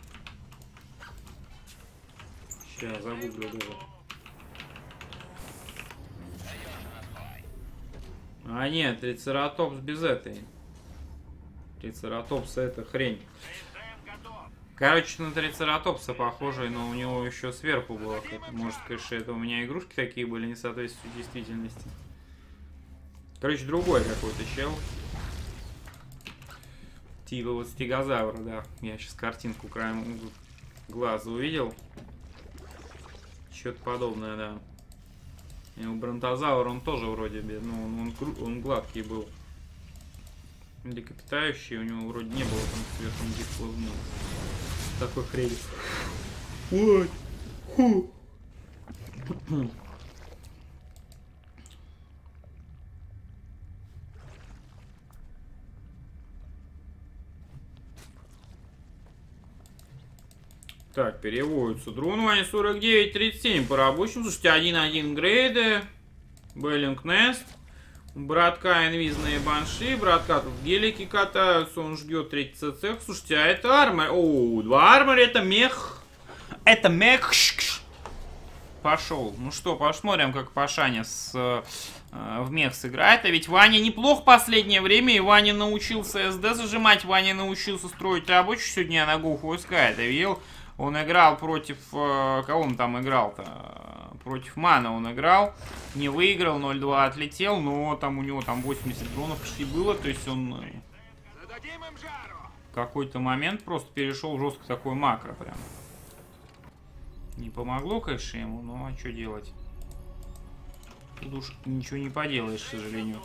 Сейчас загуглю даже. А нет, трицератопс без этой. Трицератопс это хрень. Короче, на трицератопса похожий, но у него еще сверху было. Может, конечно, это у меня игрушки такие были, не соответствуют действительности. Короче, другой какой-то чел. Типа вот стегозавра, да. Я сейчас картинку краем глаза увидел. Что-то подобное, да. И у бронтозавра он тоже вроде бы, ну, он, он, он гладкий был. Млекопитающий, у него вроде не было там сверху никаких плавней. Такой хрень. Ой. Фу. Так, переводится. Дрон Ваня сорок девять тридцать семь по рабочим. Слушайте, один один грейды. Беллинг Нест. Братка инвизные банши. Братка тут гелики катаются. Он ждет третий цех. Слушайте, а это армор. О, два армора, это мех. Это мех. Пошел. Ну что, посмотрим, как Пашаня с, э, в мех сыграет. А ведь Ваня неплох в последнее время. И Ваня научился СД зажимать. Ваня научился строить рабочих. Сегодня я на ГУФ это видел. Он играл против... Э, кого он там играл-то? Против Мана он играл. Не выиграл, ноль два отлетел. Но там у него там восемьдесят дронов почти было. То есть он... В какой-то момент просто перешел жестко такой макро прям. Не помогло, конечно, ему. Ну, а что делать? Тут уж ничего не поделаешь, к сожалению.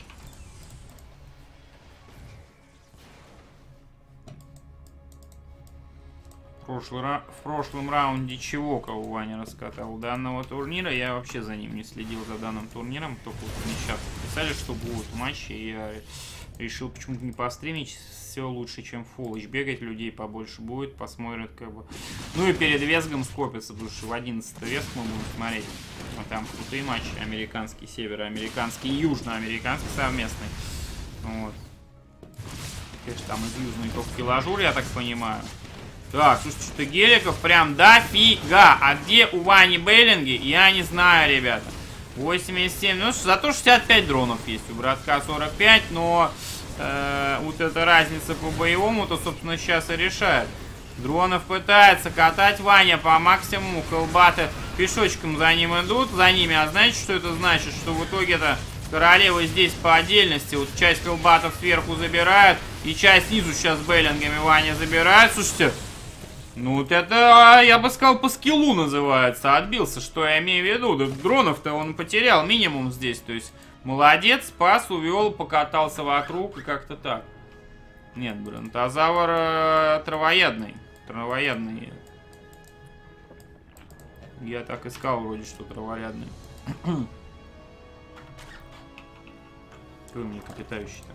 Прошлый ра... В прошлом раунде чего кого Ваня раскатал данного турнира. Я вообще за ним не следил, за данным турниром. Только вот мне сейчас писали, что будут матчи. И я решил почему-то не постримить. Все лучше, чем фуллэч. Бегать людей побольше будет. Посмотрят как бы. Ну и перед Весгом скопится. Потому что в одиннадцатый Весг мы будем смотреть. А там крутые матчи. Американский, североамериканский, южноамериканский совместный. Вот. Конечно, там из южной только филажур, я так понимаю. Так, слушайте, что-то геликов прям дофига. А где у Вани Беллинги, я не знаю, ребята. восемьдесят семь, ну зато шестьдесят пять дронов есть. У братка сорок пять, но э, вот эта разница по боевому-то, собственно, сейчас и решает. Дронов пытается катать Ваня по максимуму. Колбаты пешочком за ним идут, за ними. А знаете, что это значит? Что в итоге-то королевы здесь по отдельности. Вот часть колбатов сверху забирают, и часть снизу сейчас Беллингами Ваня забирает. Слушайте, ну вот это, я бы сказал, по скиллу называется. Отбился, что я имею в виду. Да, дронов-то он потерял минимум здесь. То есть, молодец, спас, увел, покатался вокруг и как-то так. Нет, бронтозавр э, травоядный. Травоядный. Я так искал вроде, что травоядный. Какой млекопитающий-то?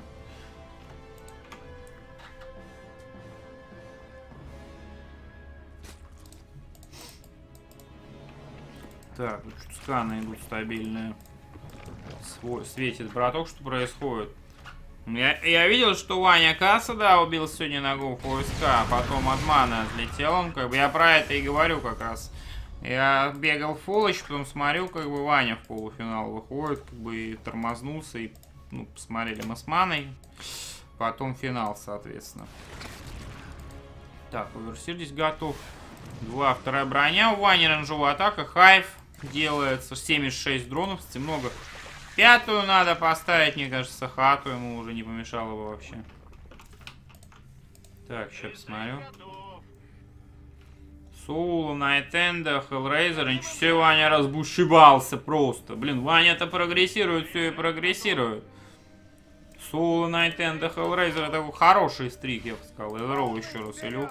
Так, тут сканы идут стабильные. Свой, светит браток, что происходит. Я, я видел, что Ваня Касса, да, убил сегодня на ГУФ ОСК, а потом от мана отлетел он, как бы я про это и говорю как раз. Я бегал в фуллэч, потом смотрю, как бы Ваня в полуфинал выходит, как бы и тормознулся, и, ну, посмотрели мы с маной. Потом финал, соответственно. Так, оверсир здесь готов. Два, вторая броня у Вани, рейнджовая атака, хайв. делается. семьдесят шесть дронов, кстати, много. Пятую надо поставить, мне кажется, хату ему уже не помешало бы вообще. Так, сейчас посмотрю. Соул, Найтенда, Хеллрейзер. Ничего себе, Ваня разбушевался просто. Блин, Ваня-то прогрессирует, все и прогрессирует. Соул, Найтенда, Хеллрейзер. Это хороший стрик, я бы сказал. Здорово еще раз, Илюх.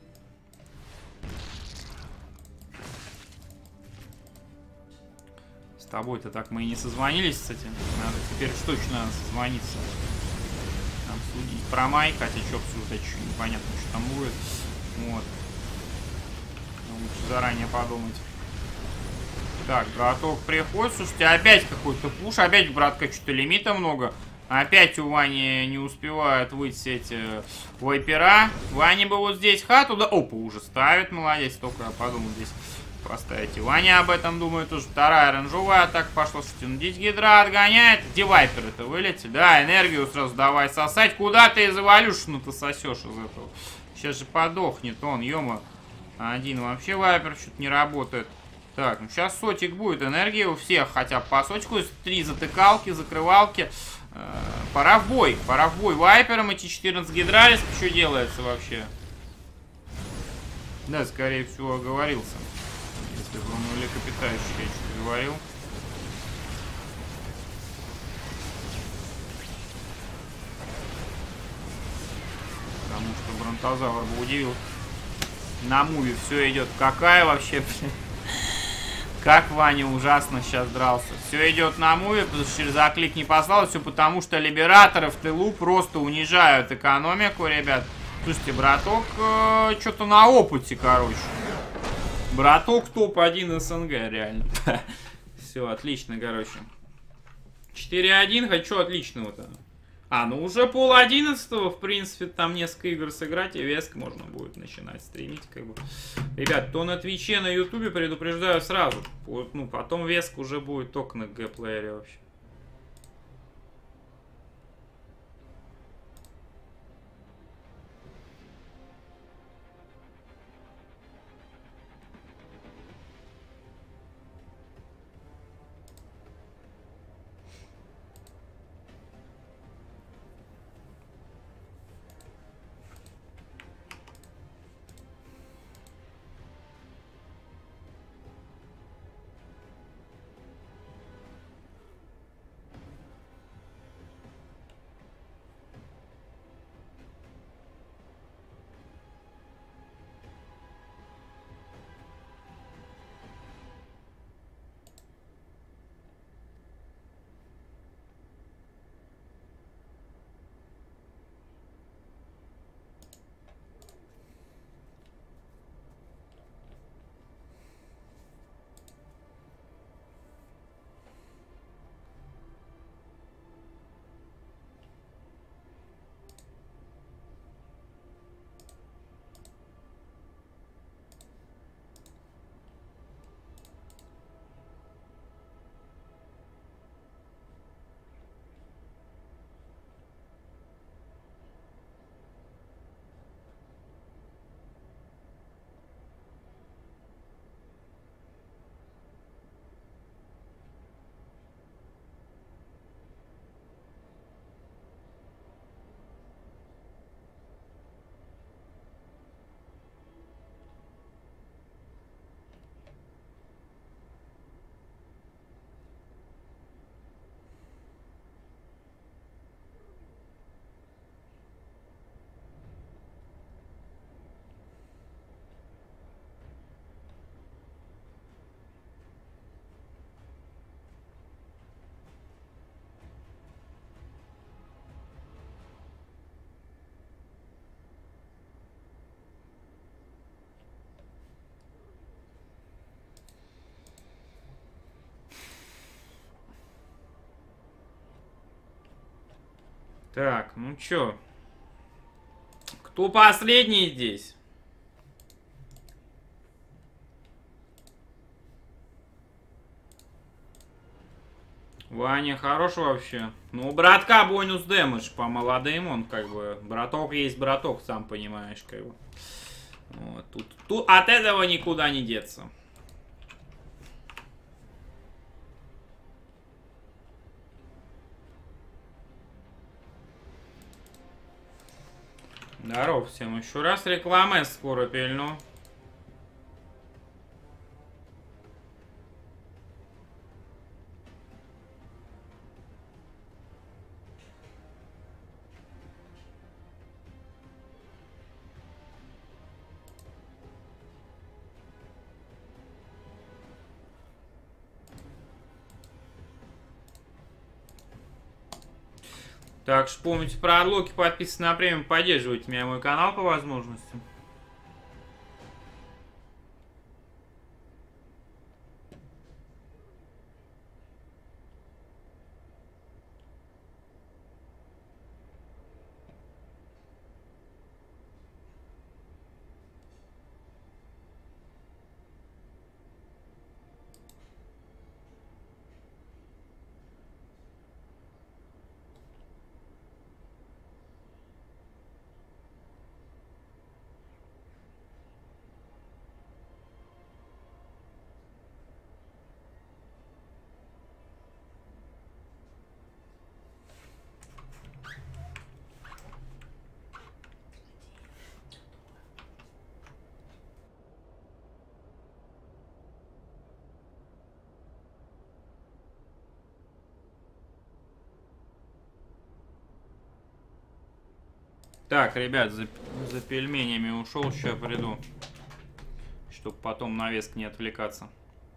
С тобой-то так мы и не созвонились, кстати. Надо теперь уж точно надо созвониться. Там судить про май, хотя что обсуждать, еще непонятно, что там будет. Вот. Лучше заранее подумать. Так, браток приходит. Слушайте, опять какой-то пуш. Опять у братка что-то лимита много. Опять у Вани не успевают выйти эти вайпера. Ваня бы вот здесь хату, да... Опа, уже ставит, молодец. Только я подумал здесь поставить. И Ваня об этом думает уже. Вторая оранжевая атака пошла. Слушайте, ну здесь гидра отгоняет. Где вайперы-то вылетели? Да, энергию сразу давай сосать. Куда ты из эволюшена-то сосешь из этого? Сейчас же подохнет он, ё-моё. Один вообще вайпер что-то не работает. Так, ну сейчас сотик будет. Энергия у всех хотя бы по сотику. Три затыкалки, закрывалки. Э, пора в бой. Пора в бой вайпером. Эти четырнадцать гидралис. Что делается вообще? Да, скорее всего, оговорился. Если бы он млекопитающий, я что-то говорил. Потому что бронтозавр бы удивил. На муве все идет. Какая вообще, блин. Как Ваня ужасно сейчас дрался. Все идет на муве, потому что через оклик не послал. Все потому, что либераторы в тылу просто унижают экономику, ребят. Слушайте, браток э, что-то на опыте, короче. Браток топ один СНГ, реально. Все, отлично, короче. четыре один, хочу отличного-то. А, ну уже пол одиннадцатого, в принципе, там несколько игр сыграть, и Веск можно будет начинать стримить, как бы. Ребят, то на Твиче, на Ютубе предупреждаю сразу. Вот, ну, потом Веск уже будет только на Г-плеере вообще. Так, ну чё? Кто последний здесь? Ваня хорош вообще. Ну, у братка бонус дэмэдж по молодым, он как бы... Браток есть браток, сам понимаешь, как бы. Вот, тут, тут от этого никуда не деться. Здоров всем еще раз. Реклама скоро пельну. Так что помните про отлоки, подписывайтесь на премиум, поддерживайте меня, мой канал по возможности. Так, ребят, за, за пельменями ушел, сейчас приду, чтобы потом на веск не отвлекаться.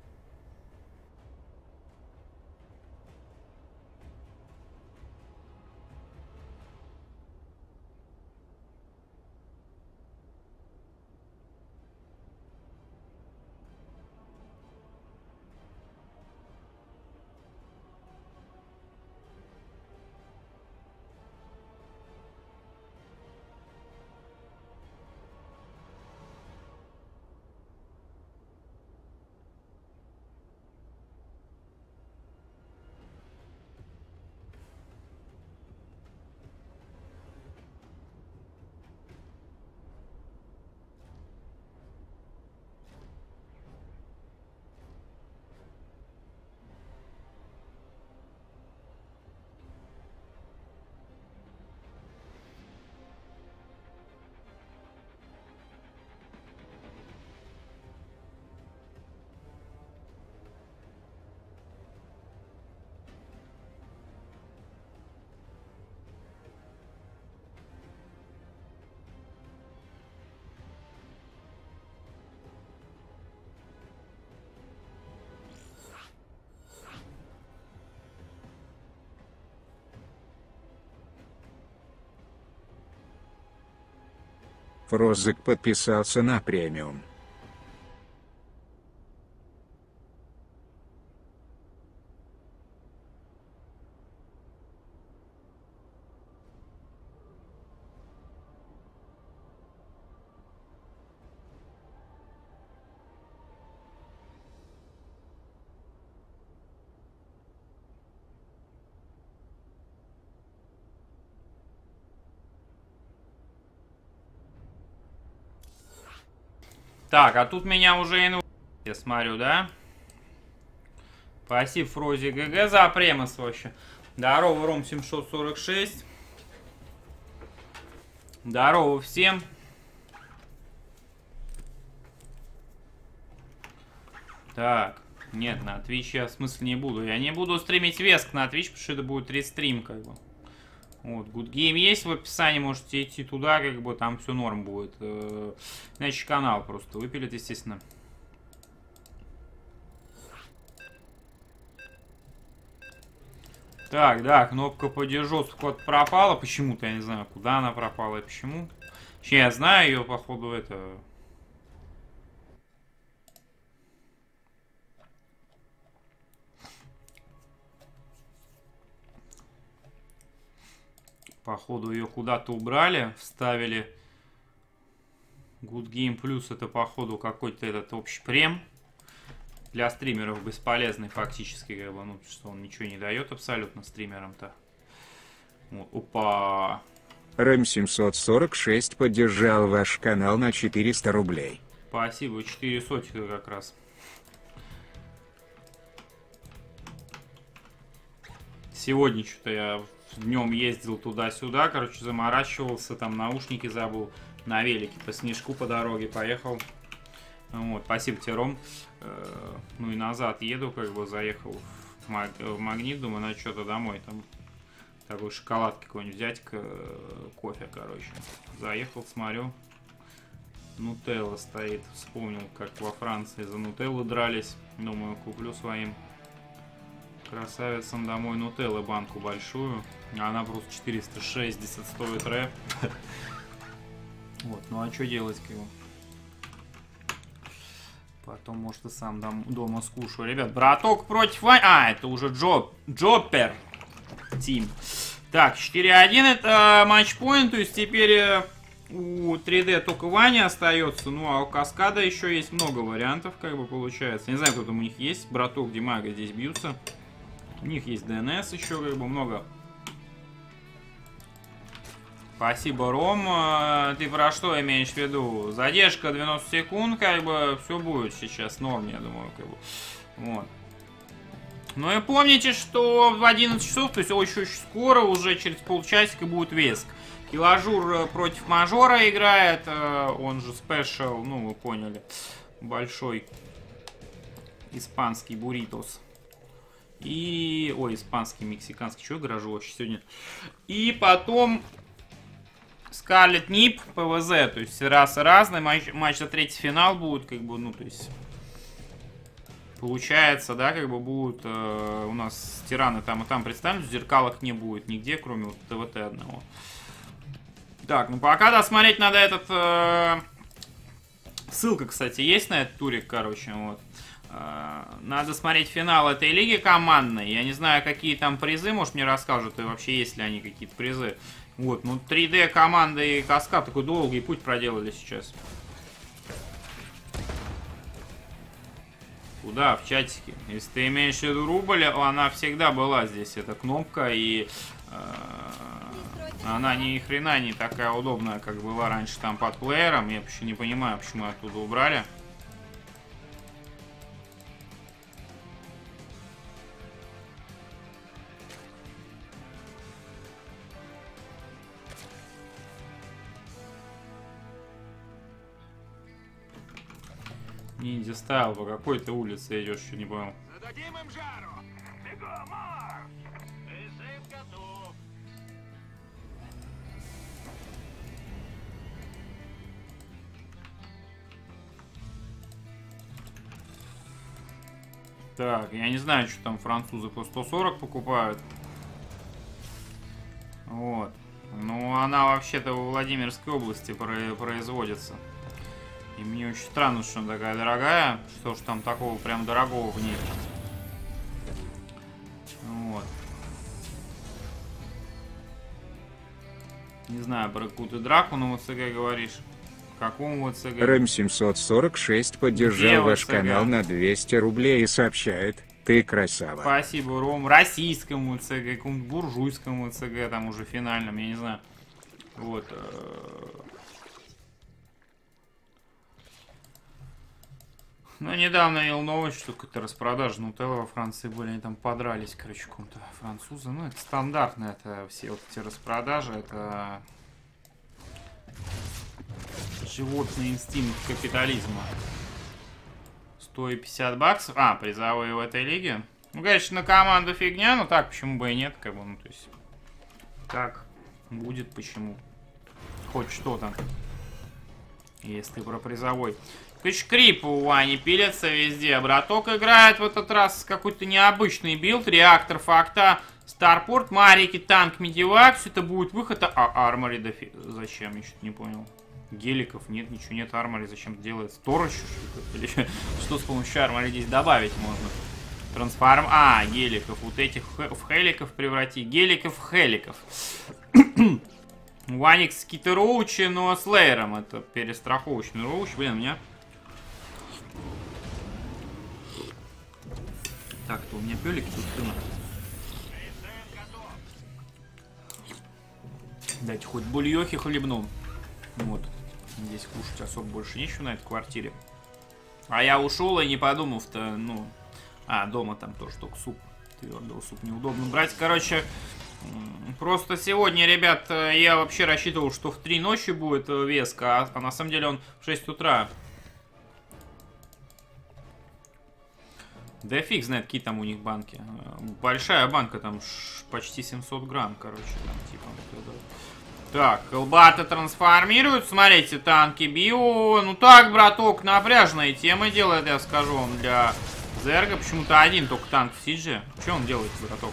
Фрозик подписался на премиум. Так, а тут меня уже инв... Я смотрю, да? Спасибо, Фрози ГГ, за премос вообще. Здорово, Ром семьсот сорок шесть. Здорово всем. Так, нет, на Twitch я в смысле не буду. Я не буду стримить веск на Twitch, потому что это будет рестрим, как бы. Вот, Good Game есть в описании, можете идти туда, как бы там все норм будет. Иначе канал просто выпилит, естественно. Так, да, кнопка поддержу код пропала. Почему-то, я не знаю, куда она пропала и почему. Вообще, я знаю ее, походу, это... Походу ее куда-то убрали, вставили Good Game Plus, это походу какой-то этот общий прем. Для стримеров бесполезный фактически, как бы, ну, что он ничего не дает абсолютно стримерам-то. Вот, опа. Рэм семьсот сорок шесть поддержал ваш канал на четыреста рублей. Спасибо, четыре сотика как раз. Сегодня что-то я Днем ездил туда-сюда, короче, заморачивался, там наушники забыл, на велике по снежку по дороге поехал. Вот, спасибо тебе, Ром. Э, ну и назад еду, как бы заехал в, маг в Магнит, думаю, надо что-то домой, там такой шоколадки какой-нибудь взять, к кофе, короче. Заехал, смотрю, Нутелла стоит, вспомнил, как во Франции за Нутеллу дрались, думаю, куплю своим красавицам домой Нутеллы банку большую, а она просто четыреста шестьдесят стоит рэп. Вот, ну а что делать, как его? Потом, может, и сам дом, дома скушаю. Ребят, браток против Вань... А, это уже Джо... Джоппер Тим. Так, четыре один это матчпоинт. То есть теперь у три дэ только Ваня остается. Ну, а у Каскада еще есть много вариантов, как бы получается. Не знаю, кто там у них есть. Браток, Димага здесь бьются. У них есть ДНС еще, как бы много. Спасибо, Ром. Ты про что имеешь в виду? Задержка девяносто секунд, как бы, все будет сейчас норм, я думаю, как бы. Вот. Ну и помните, что в одиннадцать часов, то есть очень-очень скоро, уже через полчасика будет Веск. Киложур против Мажора играет, он же спешл, ну вы поняли, большой испанский бурритос. И, ой, испанский, мексиканский, что я гражу вообще сегодня. И потом... Скарлет Нип, ПВЗ, то есть расы разные, матч, матч за третий финал будет, как бы, ну, то есть, получается, да, как бы будут э, у нас тираны там и там представлены, в зеркалах не будет нигде, кроме вот ТВТ одного. Так, ну, пока досмотреть надо этот, э, ссылка, кстати, есть на этот турик, короче, вот. Э, надо смотреть финал этой лиги командной, я не знаю, какие там призы, может, мне расскажут, и вообще, есть ли они какие-то призы. Вот, ну три дэ команда и Каскад такой долгий путь проделали сейчас. Куда? В чатике. Если ты имеешь в виду рубль, она всегда была здесь, эта кнопка, и э, она ни хрена не такая удобная, как была раньше там под плеером. Я вообще не понимаю, почему оттуда убрали. Ниндзя стайл, по какой ты улице идешь, еще не понял. Зададим им жару! Бегом, Марс! Призыв готов! Так, я не знаю, что там французы по сто сорок покупают. Вот. Ну, она вообще-то во Владимирской области производится. И мне очень странно, что она такая дорогая. Что ж там такого прям дорогого в ней. Вот. Не знаю, про какую-то драку на ВЦГ говоришь. Какому ВЦГ? Рэм семьсот сорок шесть поддержал ваш канал на двести рублей и сообщает: ты красава. Спасибо, Ром. Российскому ЦГ, какому-то буржуйскому ЦГ, там уже финальном, я не знаю. Вот. Ну, недавно видел новость, что какая-то распродажа Нутеллы во Франции были, они там подрались, короче, какому-то французу. Ну, это стандартно, это все вот эти распродажи, это животный инстинкт капитализма. сто пятьдесят баксов. А, призовые в этой лиге. Ну, конечно, на команду фигня, но так почему бы и нет, как бы, ну, то есть, как будет, почему. Хоть что-то. Если про призовой. Короче, крипы у Вани пилятся везде. Браток играет в этот раз какой-то необычный билд. Реактор, факта, старпорт, марики, танк, медивак. Все это будет выход. А армори дофи... Зачем? Я что-то не понял. Геликов нет, ничего нет. Армори зачем делает? Сторож? Или что с помощью армори здесь добавить можно? Трансформ... А, геликов. Вот этих в хеликов преврати. Геликов в хеликов. Ваникс какие-то роучи, но с лейером. Это перестраховочный роуч. Блин, у меня... Так-то у меня пелики тут сына. Дайте хоть бульёхи хлебну. Вот. Здесь кушать особо больше нечего на этой квартире. А я ушел и не подумав-то, ну... А, дома там тоже только суп. Твердого суп неудобно брать. Короче, Просто сегодня, ребят, я вообще рассчитывал, что в три ночи будет веска, а, а на самом деле он в шесть утра. Да фиг знает, какие там у них банки. Большая банка, там почти семьсот грамм, короче, там типа. Так, колбаты трансформируют. Смотрите, танки био. Ну так, браток, напряжная тема делает, я скажу вам, для Зерга. Почему-то один только танк в Сидже. Что он делает, браток?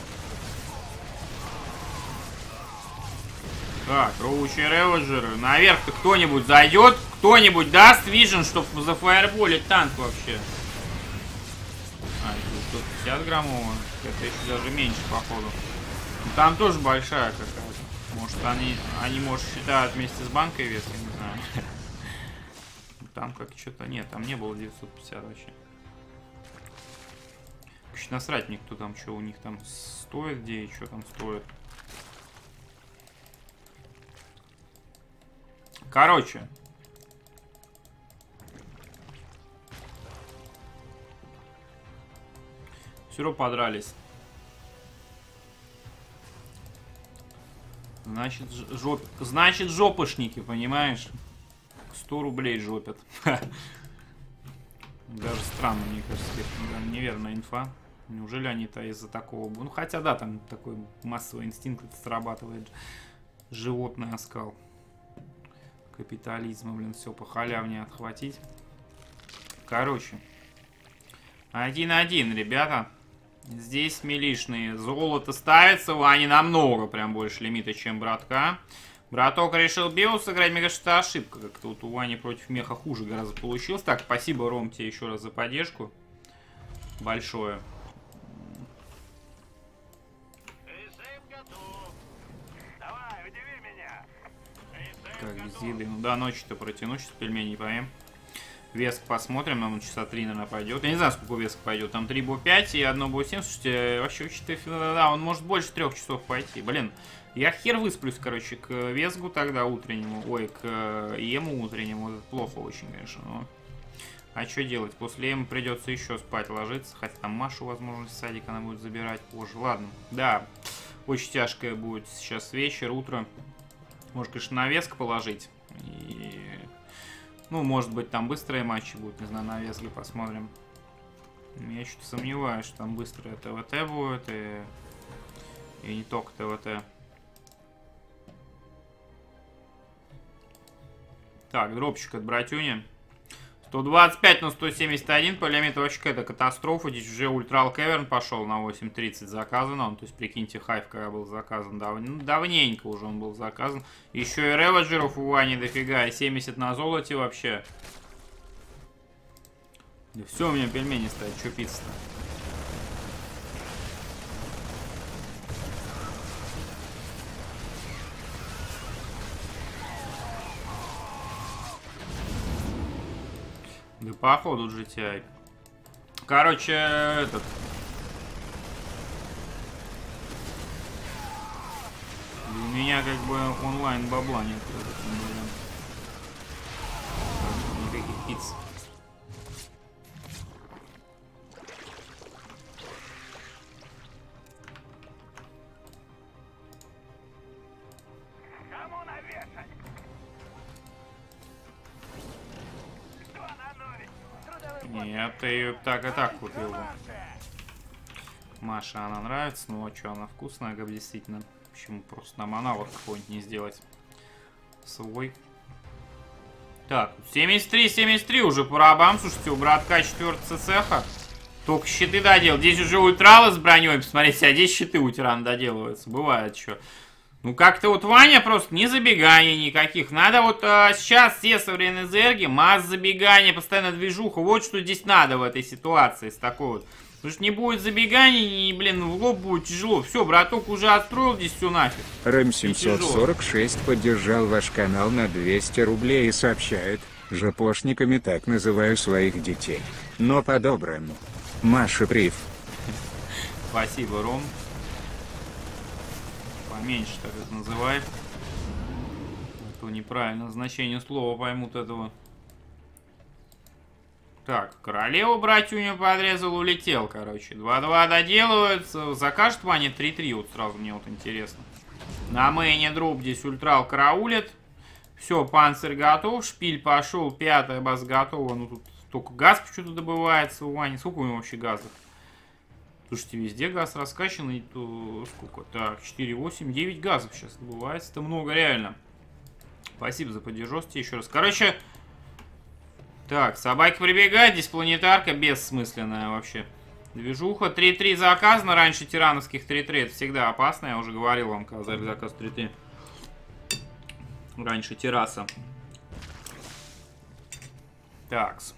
Так, роучи реводжеры. Наверх-то кто-нибудь зайдет? Кто-нибудь даст вижен, чтобы зафаерболить танк вообще? А, это пятьдесят граммового. Это еще даже меньше, походу. Ну, там тоже большая какая-то. Может, они, они, может, считают вместе с банкой вес, я не знаю. Там как что-то... Нет, там не было девятьсот пятьдесят вообще. Чуть насрать мне, кто там, что у них там стоит, где и что там стоит. Короче. Все равно подрались. Значит, жоп... Значит, жопышники, понимаешь? сто рублей жопят. Даже странно, мне кажется, неверная инфа. Неужели они-то из-за такого... Ну, хотя, да, там такой массовый инстинкт срабатывает. Животный оскал. Капитализма, блин, все по халявне отхватить. Короче. один-один, ребята. Здесь милишные. Золото ставится. Вани намного прям больше лимита, чем братка. Браток решил био сыграть. Мне кажется, это ошибка. Как-то вот у Вани против меха хуже гораздо получилось. Так, спасибо, Ром, тебе еще раз за поддержку. Большое. Как без еды. Ну да, ночью-то протяну. Сейчас пельмени поем. Веск посмотрим, нам часа три, наверное, пойдет. Я не знаю, сколько веск пойдет. Там три бо пять и одно бо семь. Слушайте, вообще, учитывая, да, он может больше трех часов пойти. Блин, я хер высплюсь, короче, к весгу тогда утреннему. Ой, к ему утреннему. Это плохо очень, конечно. Но... А что делать? После ему придется еще спать ложиться. Хотя там Машу, возможно, с садика она будет забирать позже. Ладно, да, очень тяжкое будет сейчас вечер, утро. Может, конечно, на веск положить. И... Ну, может быть, там быстрые матчи будут, не знаю, на весге посмотрим. Я что-то сомневаюсь, что там быстрые ТВТ будет, и, и не только ТВТ. Так, дропчик от братюни. сто двадцать пять на сто семьдесят один, по лимиту вообще какая-то катастрофа. Здесь уже Ультрал Кеверн пошел на восемь тридцать заказано. Он, то есть, прикиньте, Хайв, когда был заказан. Дав... Ну, давненько уже он был заказан. Еще и реводжеров у Вани дофига. И семьдесят на золоте вообще. Да все, у меня пельмени стоят. Че пицца-то? Да походу джи ти ай. Короче, этот... У меня как бы онлайн бабла нет. Никаких пиц. Кому навешать? Нет, ты ее так и так купил. Маше она нравится, ну а что, она вкусная, как действительно. Почему просто нам аналог какой-нибудь не сделать свой? Так, семьдесят три семьдесят три уже по рабам. Слушайте, у братка четвертого цеха. Только щиты доделал. Здесь уже ультралы с броней. Посмотрите, а здесь щиты у тирана доделываются. Бывает что. Ну как-то вот Ваня просто не забеганий никаких. Надо вот а, сейчас все современные зерги, масс забегания, постоянно движуха. Вот что здесь надо в этой ситуации с такой вот. Потому что не будет забеганий, и, блин, в лоб будет тяжело. Все, браток уже отстроил здесь все нафиг. Рэм семьсот сорок шесть поддержал ваш канал на двести рублей и сообщает: жопошниками так называю своих детей. Но по-доброму. Маша Прив. Спасибо, Ром. Поменьше так это называй. А то неправильно значение слова поймут этого. Так, королеву братюню подрезал, улетел, короче. два-два доделываются. Закажет Ваня три-три, вот сразу мне вот интересно. На мейне дроп здесь ультрал караулит. Все, панцирь готов, шпиль пошел, пятая база готова. Ну тут только газ почему-то добывается у Вани. Сколько у него вообще газов? Слушайте, везде газ раскачанный. То сколько? Так, четыре, восемь, девять газов сейчас добывается. Это много реально. Спасибо за поддержку еще раз. Короче, так, собаки прибегают. Здесь планетарка бессмысленная вообще. Движуха. три-три заказано. Раньше тирановских три-три. Это всегда опасно. Я уже говорил вам, когда взяли заказ три-три. Раньше терраса. Такс.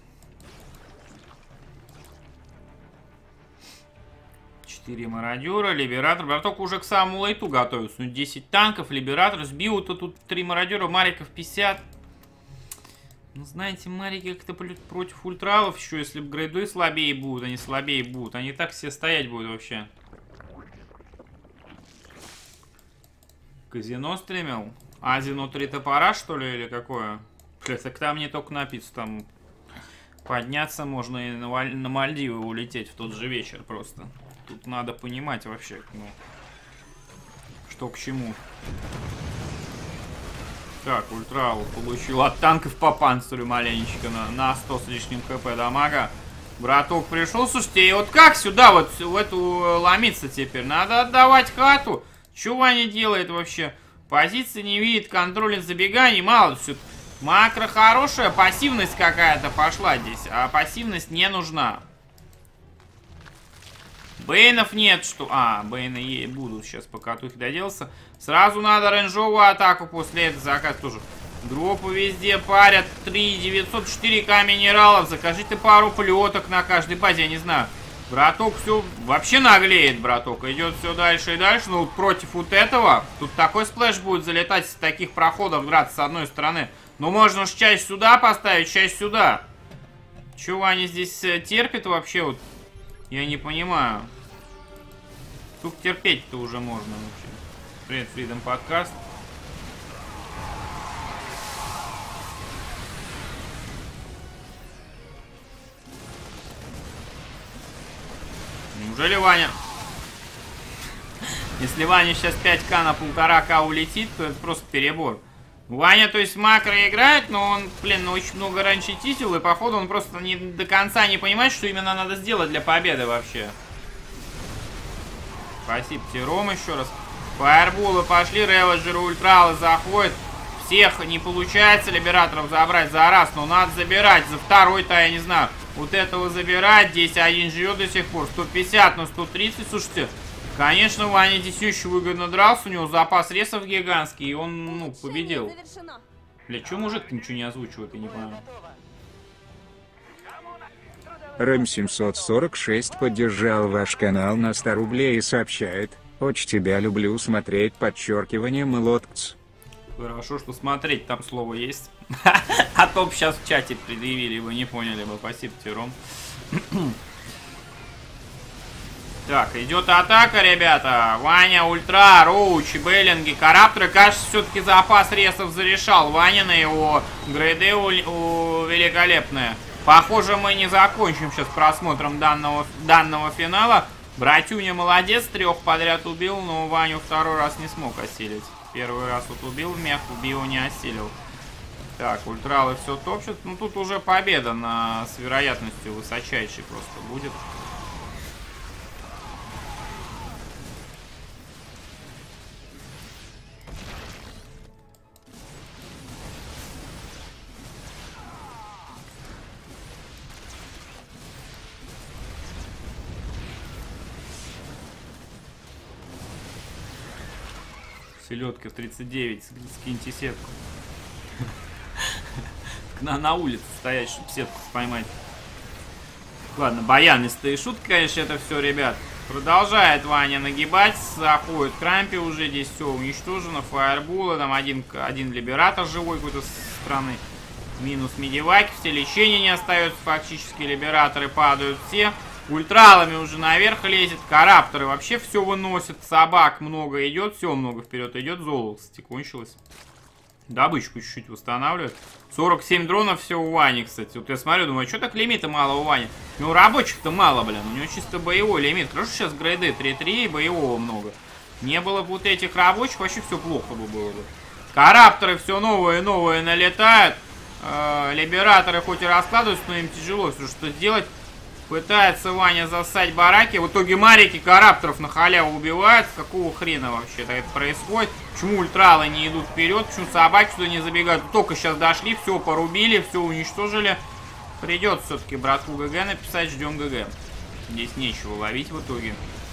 четыре мародера, либератор. Браток уже к самому лайту готовится. Ну, десять танков, либератор. Сбил-то тут три мародера, мариков пятьдесят. Ну, знаете, марики как-то против ультралов еще, если бы грейды слабее будут, они слабее будут. Они так все стоять будут вообще. Казино стримил? Азино три топора, что ли, или какое? Так там не только написано, там подняться можно и на, Валь... на Мальдивы улететь в тот же вечер просто. Тут надо понимать вообще, ну, что к чему. Так, ультрал получил от танков по панцирю маленечко на, на сто с лишним хп дамага. Браток пришел, слушайте, и вот как сюда вот в эту ломиться теперь? Надо отдавать хату. Что Ваня делает вообще? Позиции не видит, контролит забеганий, мало все. Макро хорошая, пассивность какая-то пошла здесь, а пассивность не нужна. Бейнов нет, что... А, бейны будут сейчас, пока тут доделался. Сразу надо рейнджовую атаку после этого заказ тоже. Дропы везде парят. три девятьсот четыре ка минералов. Закажите пару плеток на каждой базе, я не знаю. Браток все вообще наглеет, браток. Идет все дальше и дальше. Но вот против вот этого, тут такой сплэш будет залетать с таких проходов драться с одной стороны. Но можно же часть сюда поставить, часть сюда. Чего они здесь терпят вообще? Вот я не понимаю. Тут терпеть-то уже можно вообще. Привет, Freedom подкаст. Неужели Ваня? Если Ваня сейчас пять ка на полтора ка улетит, то это просто перебор. Ваня, то есть, макро играет, но он, блин, ну, очень много раньше тисел, и походу он просто не до конца не понимает, что именно надо сделать для победы вообще. Спасибо тебе, Ром, еще раз. Фаерболы пошли, реведжеры, ультралы заходят. Всех не получается либераторов забрать за раз, но надо забирать. За второй-то, я не знаю, вот этого забирать. Здесь один живет до сих пор. сто пятьдесят на сто тридцать, слушайте. Конечно, Ваня здесь все еще выгодно дрался, у него запас ресов гигантский, и он, ну, победил. Бля, чё мужик-то ничего не озвучивает, я не понимаю. Рэм семьсот сорок шесть поддержал ваш канал на сто рублей и сообщает: «Очень тебя люблю смотреть, подчеркивание мылоткц». Хорошо, что смотреть там слово есть. А то б сейчас в чате предъявили, вы не поняли бы. Спасибо тебе, Ром. Так, идет атака, ребята. Ваня, Ультра, Роуч, Беллинги, Карапторы. Кажется, все-таки запас ресов зарешал. Ваня на его грейды у, у великолепные. Похоже, мы не закончим сейчас просмотром данного, данного финала. Братюня молодец, трех подряд убил, но Ваню второй раз не смог осилить. Первый раз вот убил в мех, убил, не осилил. Так, ультралы все топчут. Ну, тут уже победа на, с вероятностью высочайшей просто будет. Селедка тридцать девять, скиньте сетку. На, на улице стоять, чтобы сетку поймать. Ладно, баянистые шутки, конечно, это все, ребят. Продолжает Ваня нагибать, заходит Крампи, уже здесь все уничтожено. Фаерболы, там один, один либератор живой какой-то со стороны. Минус медиваки, все лечения не остается, фактически либераторы падают все. Ультралами уже наверх лезет, Карапторы вообще все выносят, собак много идет, все много вперед идет. Золото, кстати, кончилось. Добычку чуть-чуть восстанавливает. сорок семь дронов все у Вани, кстати. Вот я смотрю, думаю, что так лимита мало у Вани? У него рабочих-то мало, блин. У него чисто боевой лимит. Хорошо, сейчас грейды три-три и боевого много. Не было бы вот этих рабочих, вообще все плохо бы было бы. Карапторы все новые и новые налетают. Э, либераторы хоть и раскладываются, но им тяжело все что сделать. Пытается Ваня засать бараки. В итоге марики карапторов на халяву убивают. С какого хрена вообще это происходит? Почему ультралы не идут вперед? Почему собаки сюда не забегают? Только сейчас дошли, все порубили, все уничтожили. Придется все-таки братку ГГ написать. Ждем ГГ. Здесь нечего ловить в итоге.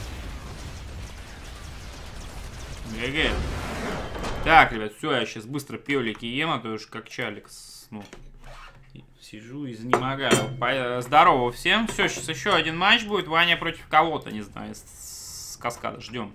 ГГ. Так, ребят, все, я сейчас быстро певлики ем, а то уж как чалик. Ну, сижу и изнемогаю. Здорово всем. Все, сейчас еще один матч будет. Ваня против кого-то, не знаю, с, с каскада. Ждем.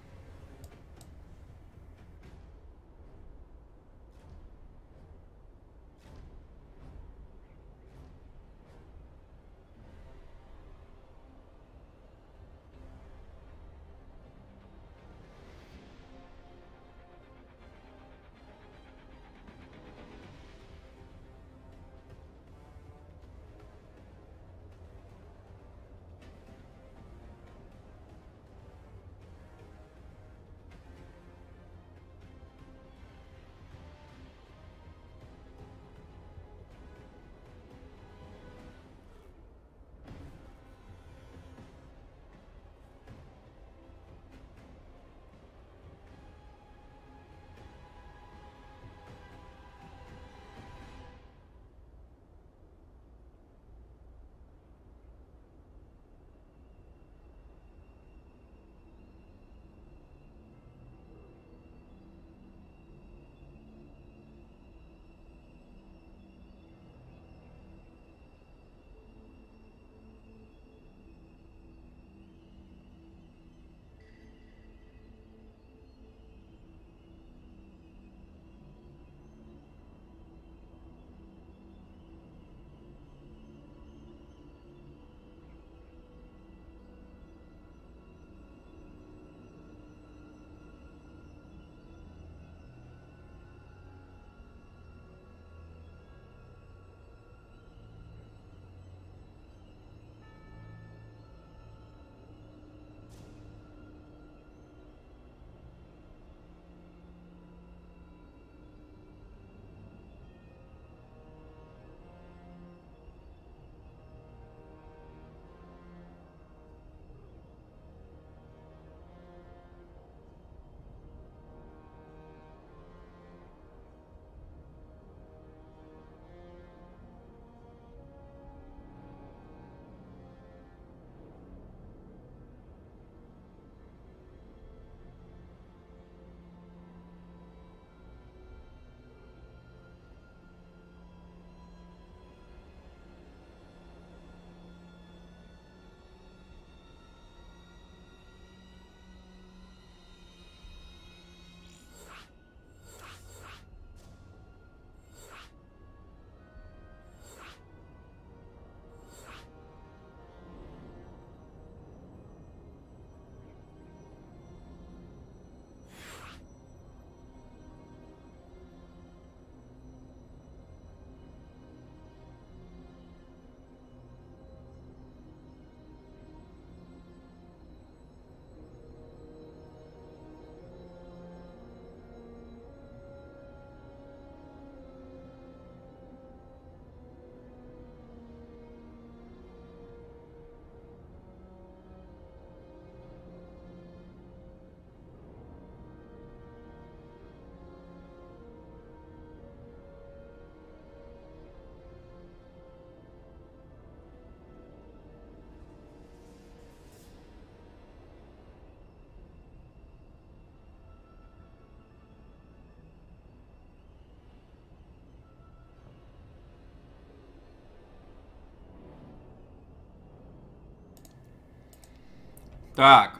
Так.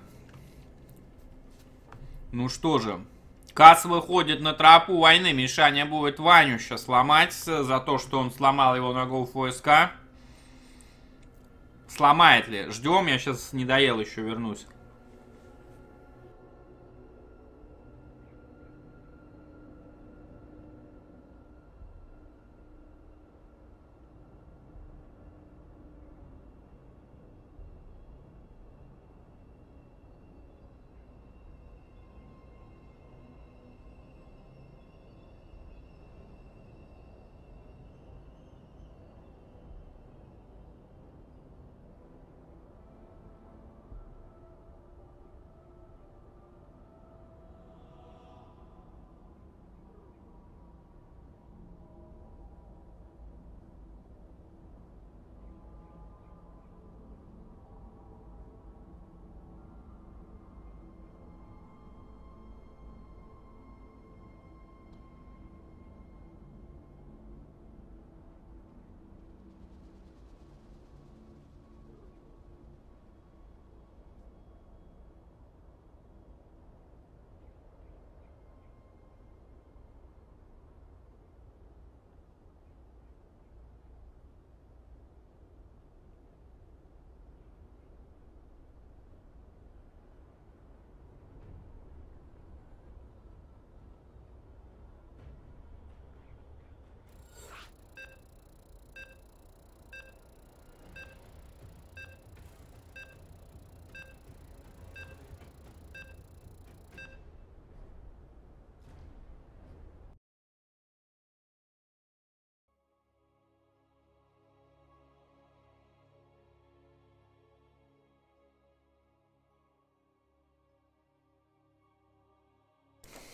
Ну что же. Касс выходит на тропу войны. Мишаня будет Ваню сейчас ломать за то, что он сломал его на Голф ВСК. Сломает ли? Ждем. Я сейчас не доел еще, вернусь.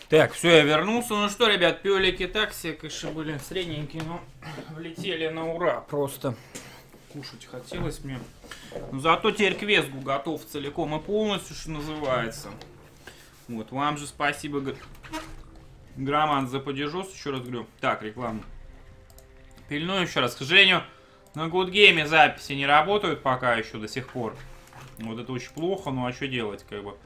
Так, все, я вернулся. Ну что, ребят, пёлики так все, конечно, были средненькие, но влетели на ура. Просто кушать хотелось мне. Но зато теперь к Весгу готов целиком и полностью, что называется. Вот, вам же спасибо, Громан, за поддержос, еще раз говорю. Так, рекламу. Пильную еще раз. К сожалению, на Гудгейме записи не работают пока еще до сих пор. Вот это очень плохо, ну а что делать, как бы.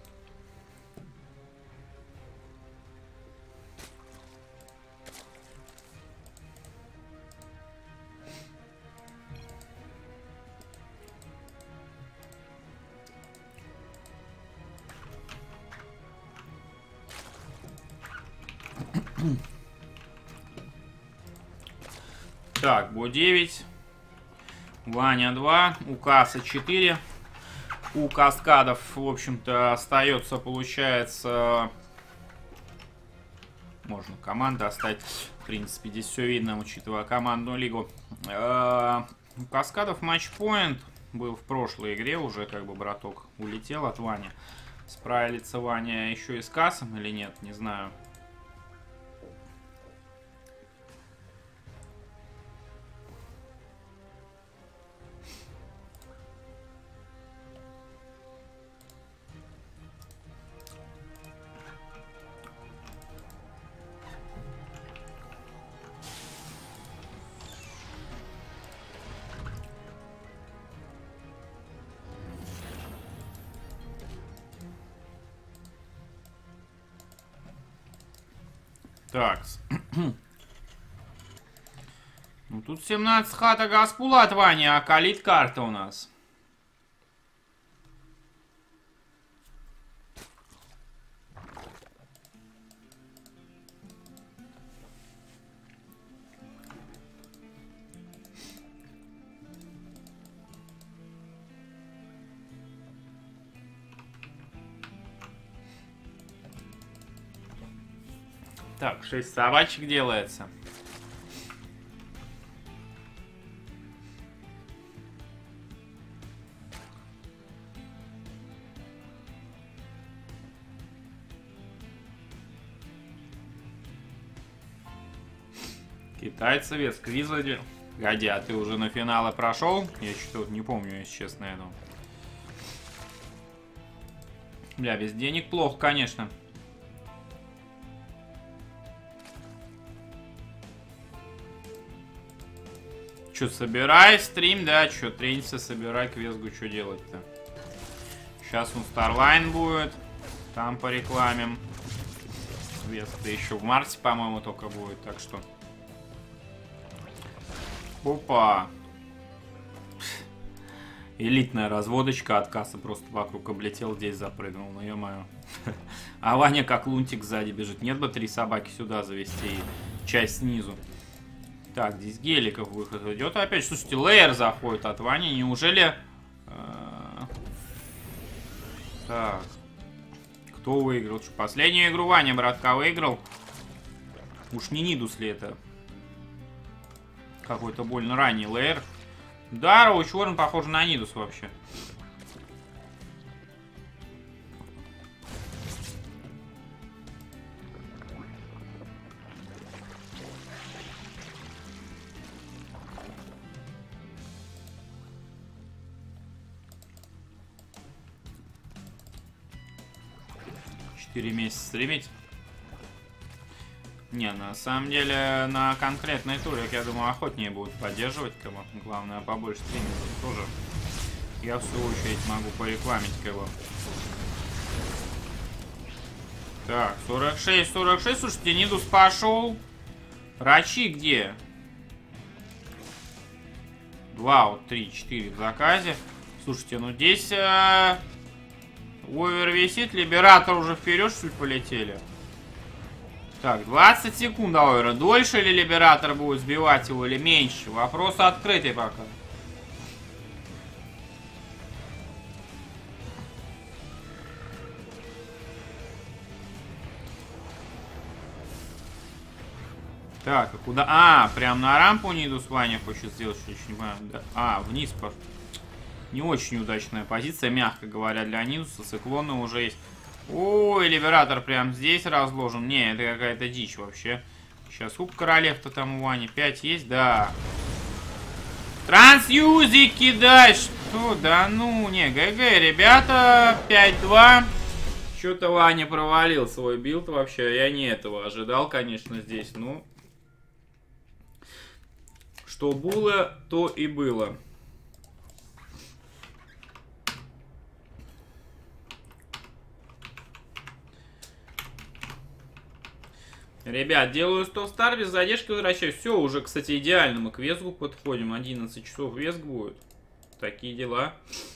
Так, Бо девять, Ваня два, у Касса четыре, у Каскадов, в общем-то, остается, получается, можно команды оставить, в принципе, здесь все видно, учитывая командную лигу. У Каскадов матчпоинт был в прошлой игре уже, как бы, браток улетел от Вани. Справится Ваня еще и с Кассом или нет, не знаю. Так. Ну тут семнадцать хата Гаспула от Вани, а калит карта у нас. Так, шесть собачек делается. Китайцы вес Квизлади. Погоди, а ты уже на финалы прошел? Я что-то не помню, если честно, это. Бля, без денег плохо, конечно. Че, собирай стрим, да? Че, тренься, собирай квестгу, что делать-то? Сейчас он Starline будет. Там порекламим. Квест-то еще в марте, по-моему, только будет, так что... Опа! Элитная разводочка от Кассы просто вокруг облетел, здесь запрыгнул, ну ё-моё. А Ваня как лунтик сзади бежит. Нет бы три собаки сюда завести и часть снизу. Так, здесь геликов выход идет. Опять, слушайте, лейер заходит от Вани. Неужели... Так. Кто выиграл? Что, последнюю игру Ваня, братка, выиграл? Уж не Нидус ли это? Какой-то больно ранний лейер. Да, Роуч Уоррен похож на Нидус вообще. Четыре месяца стримить. Не, на самом деле, на конкретной туре, я думаю, охотнее будут поддерживать кого. Главное, побольше стримить тоже. Я, в свою очередь, могу порекламить кого. Так, сорок шесть, сорок шесть. Слушайте, Нидус пошел. Рачи где? Два, вот, три, четыре в заказе. Слушайте, ну здесь... Э Овер висит, Либератор уже вперед, что ли, полетели? Так, двадцать секунд до Овера. Дольше ли Либератор будет сбивать его или меньше? Вопрос открытый пока. Так, а куда? А, прям на рампу Нидус Ваня хочет сделать, что еще не понимаю. Да. А, вниз по... Не очень удачная позиция, мягко говоря, для Нидуса. Циклоны уже есть. Ой, либератор прям здесь разложен. Не, это какая-то дичь вообще. Сейчас куб королев-то там у Вани. пять есть? Да. Трансюзик кидай! Что? Да ну, не, ГГ, ребята. пять-два. Что-то Ваня провалил свой билд вообще. Я не этого ожидал, конечно, здесь. Ну, что было, то и было. Ребят, делаю сто стар, без задержки возвращаюсь. Все, уже, кстати, идеально. Мы к Весгу подходим. одиннадцать часов Весг будет. Такие дела.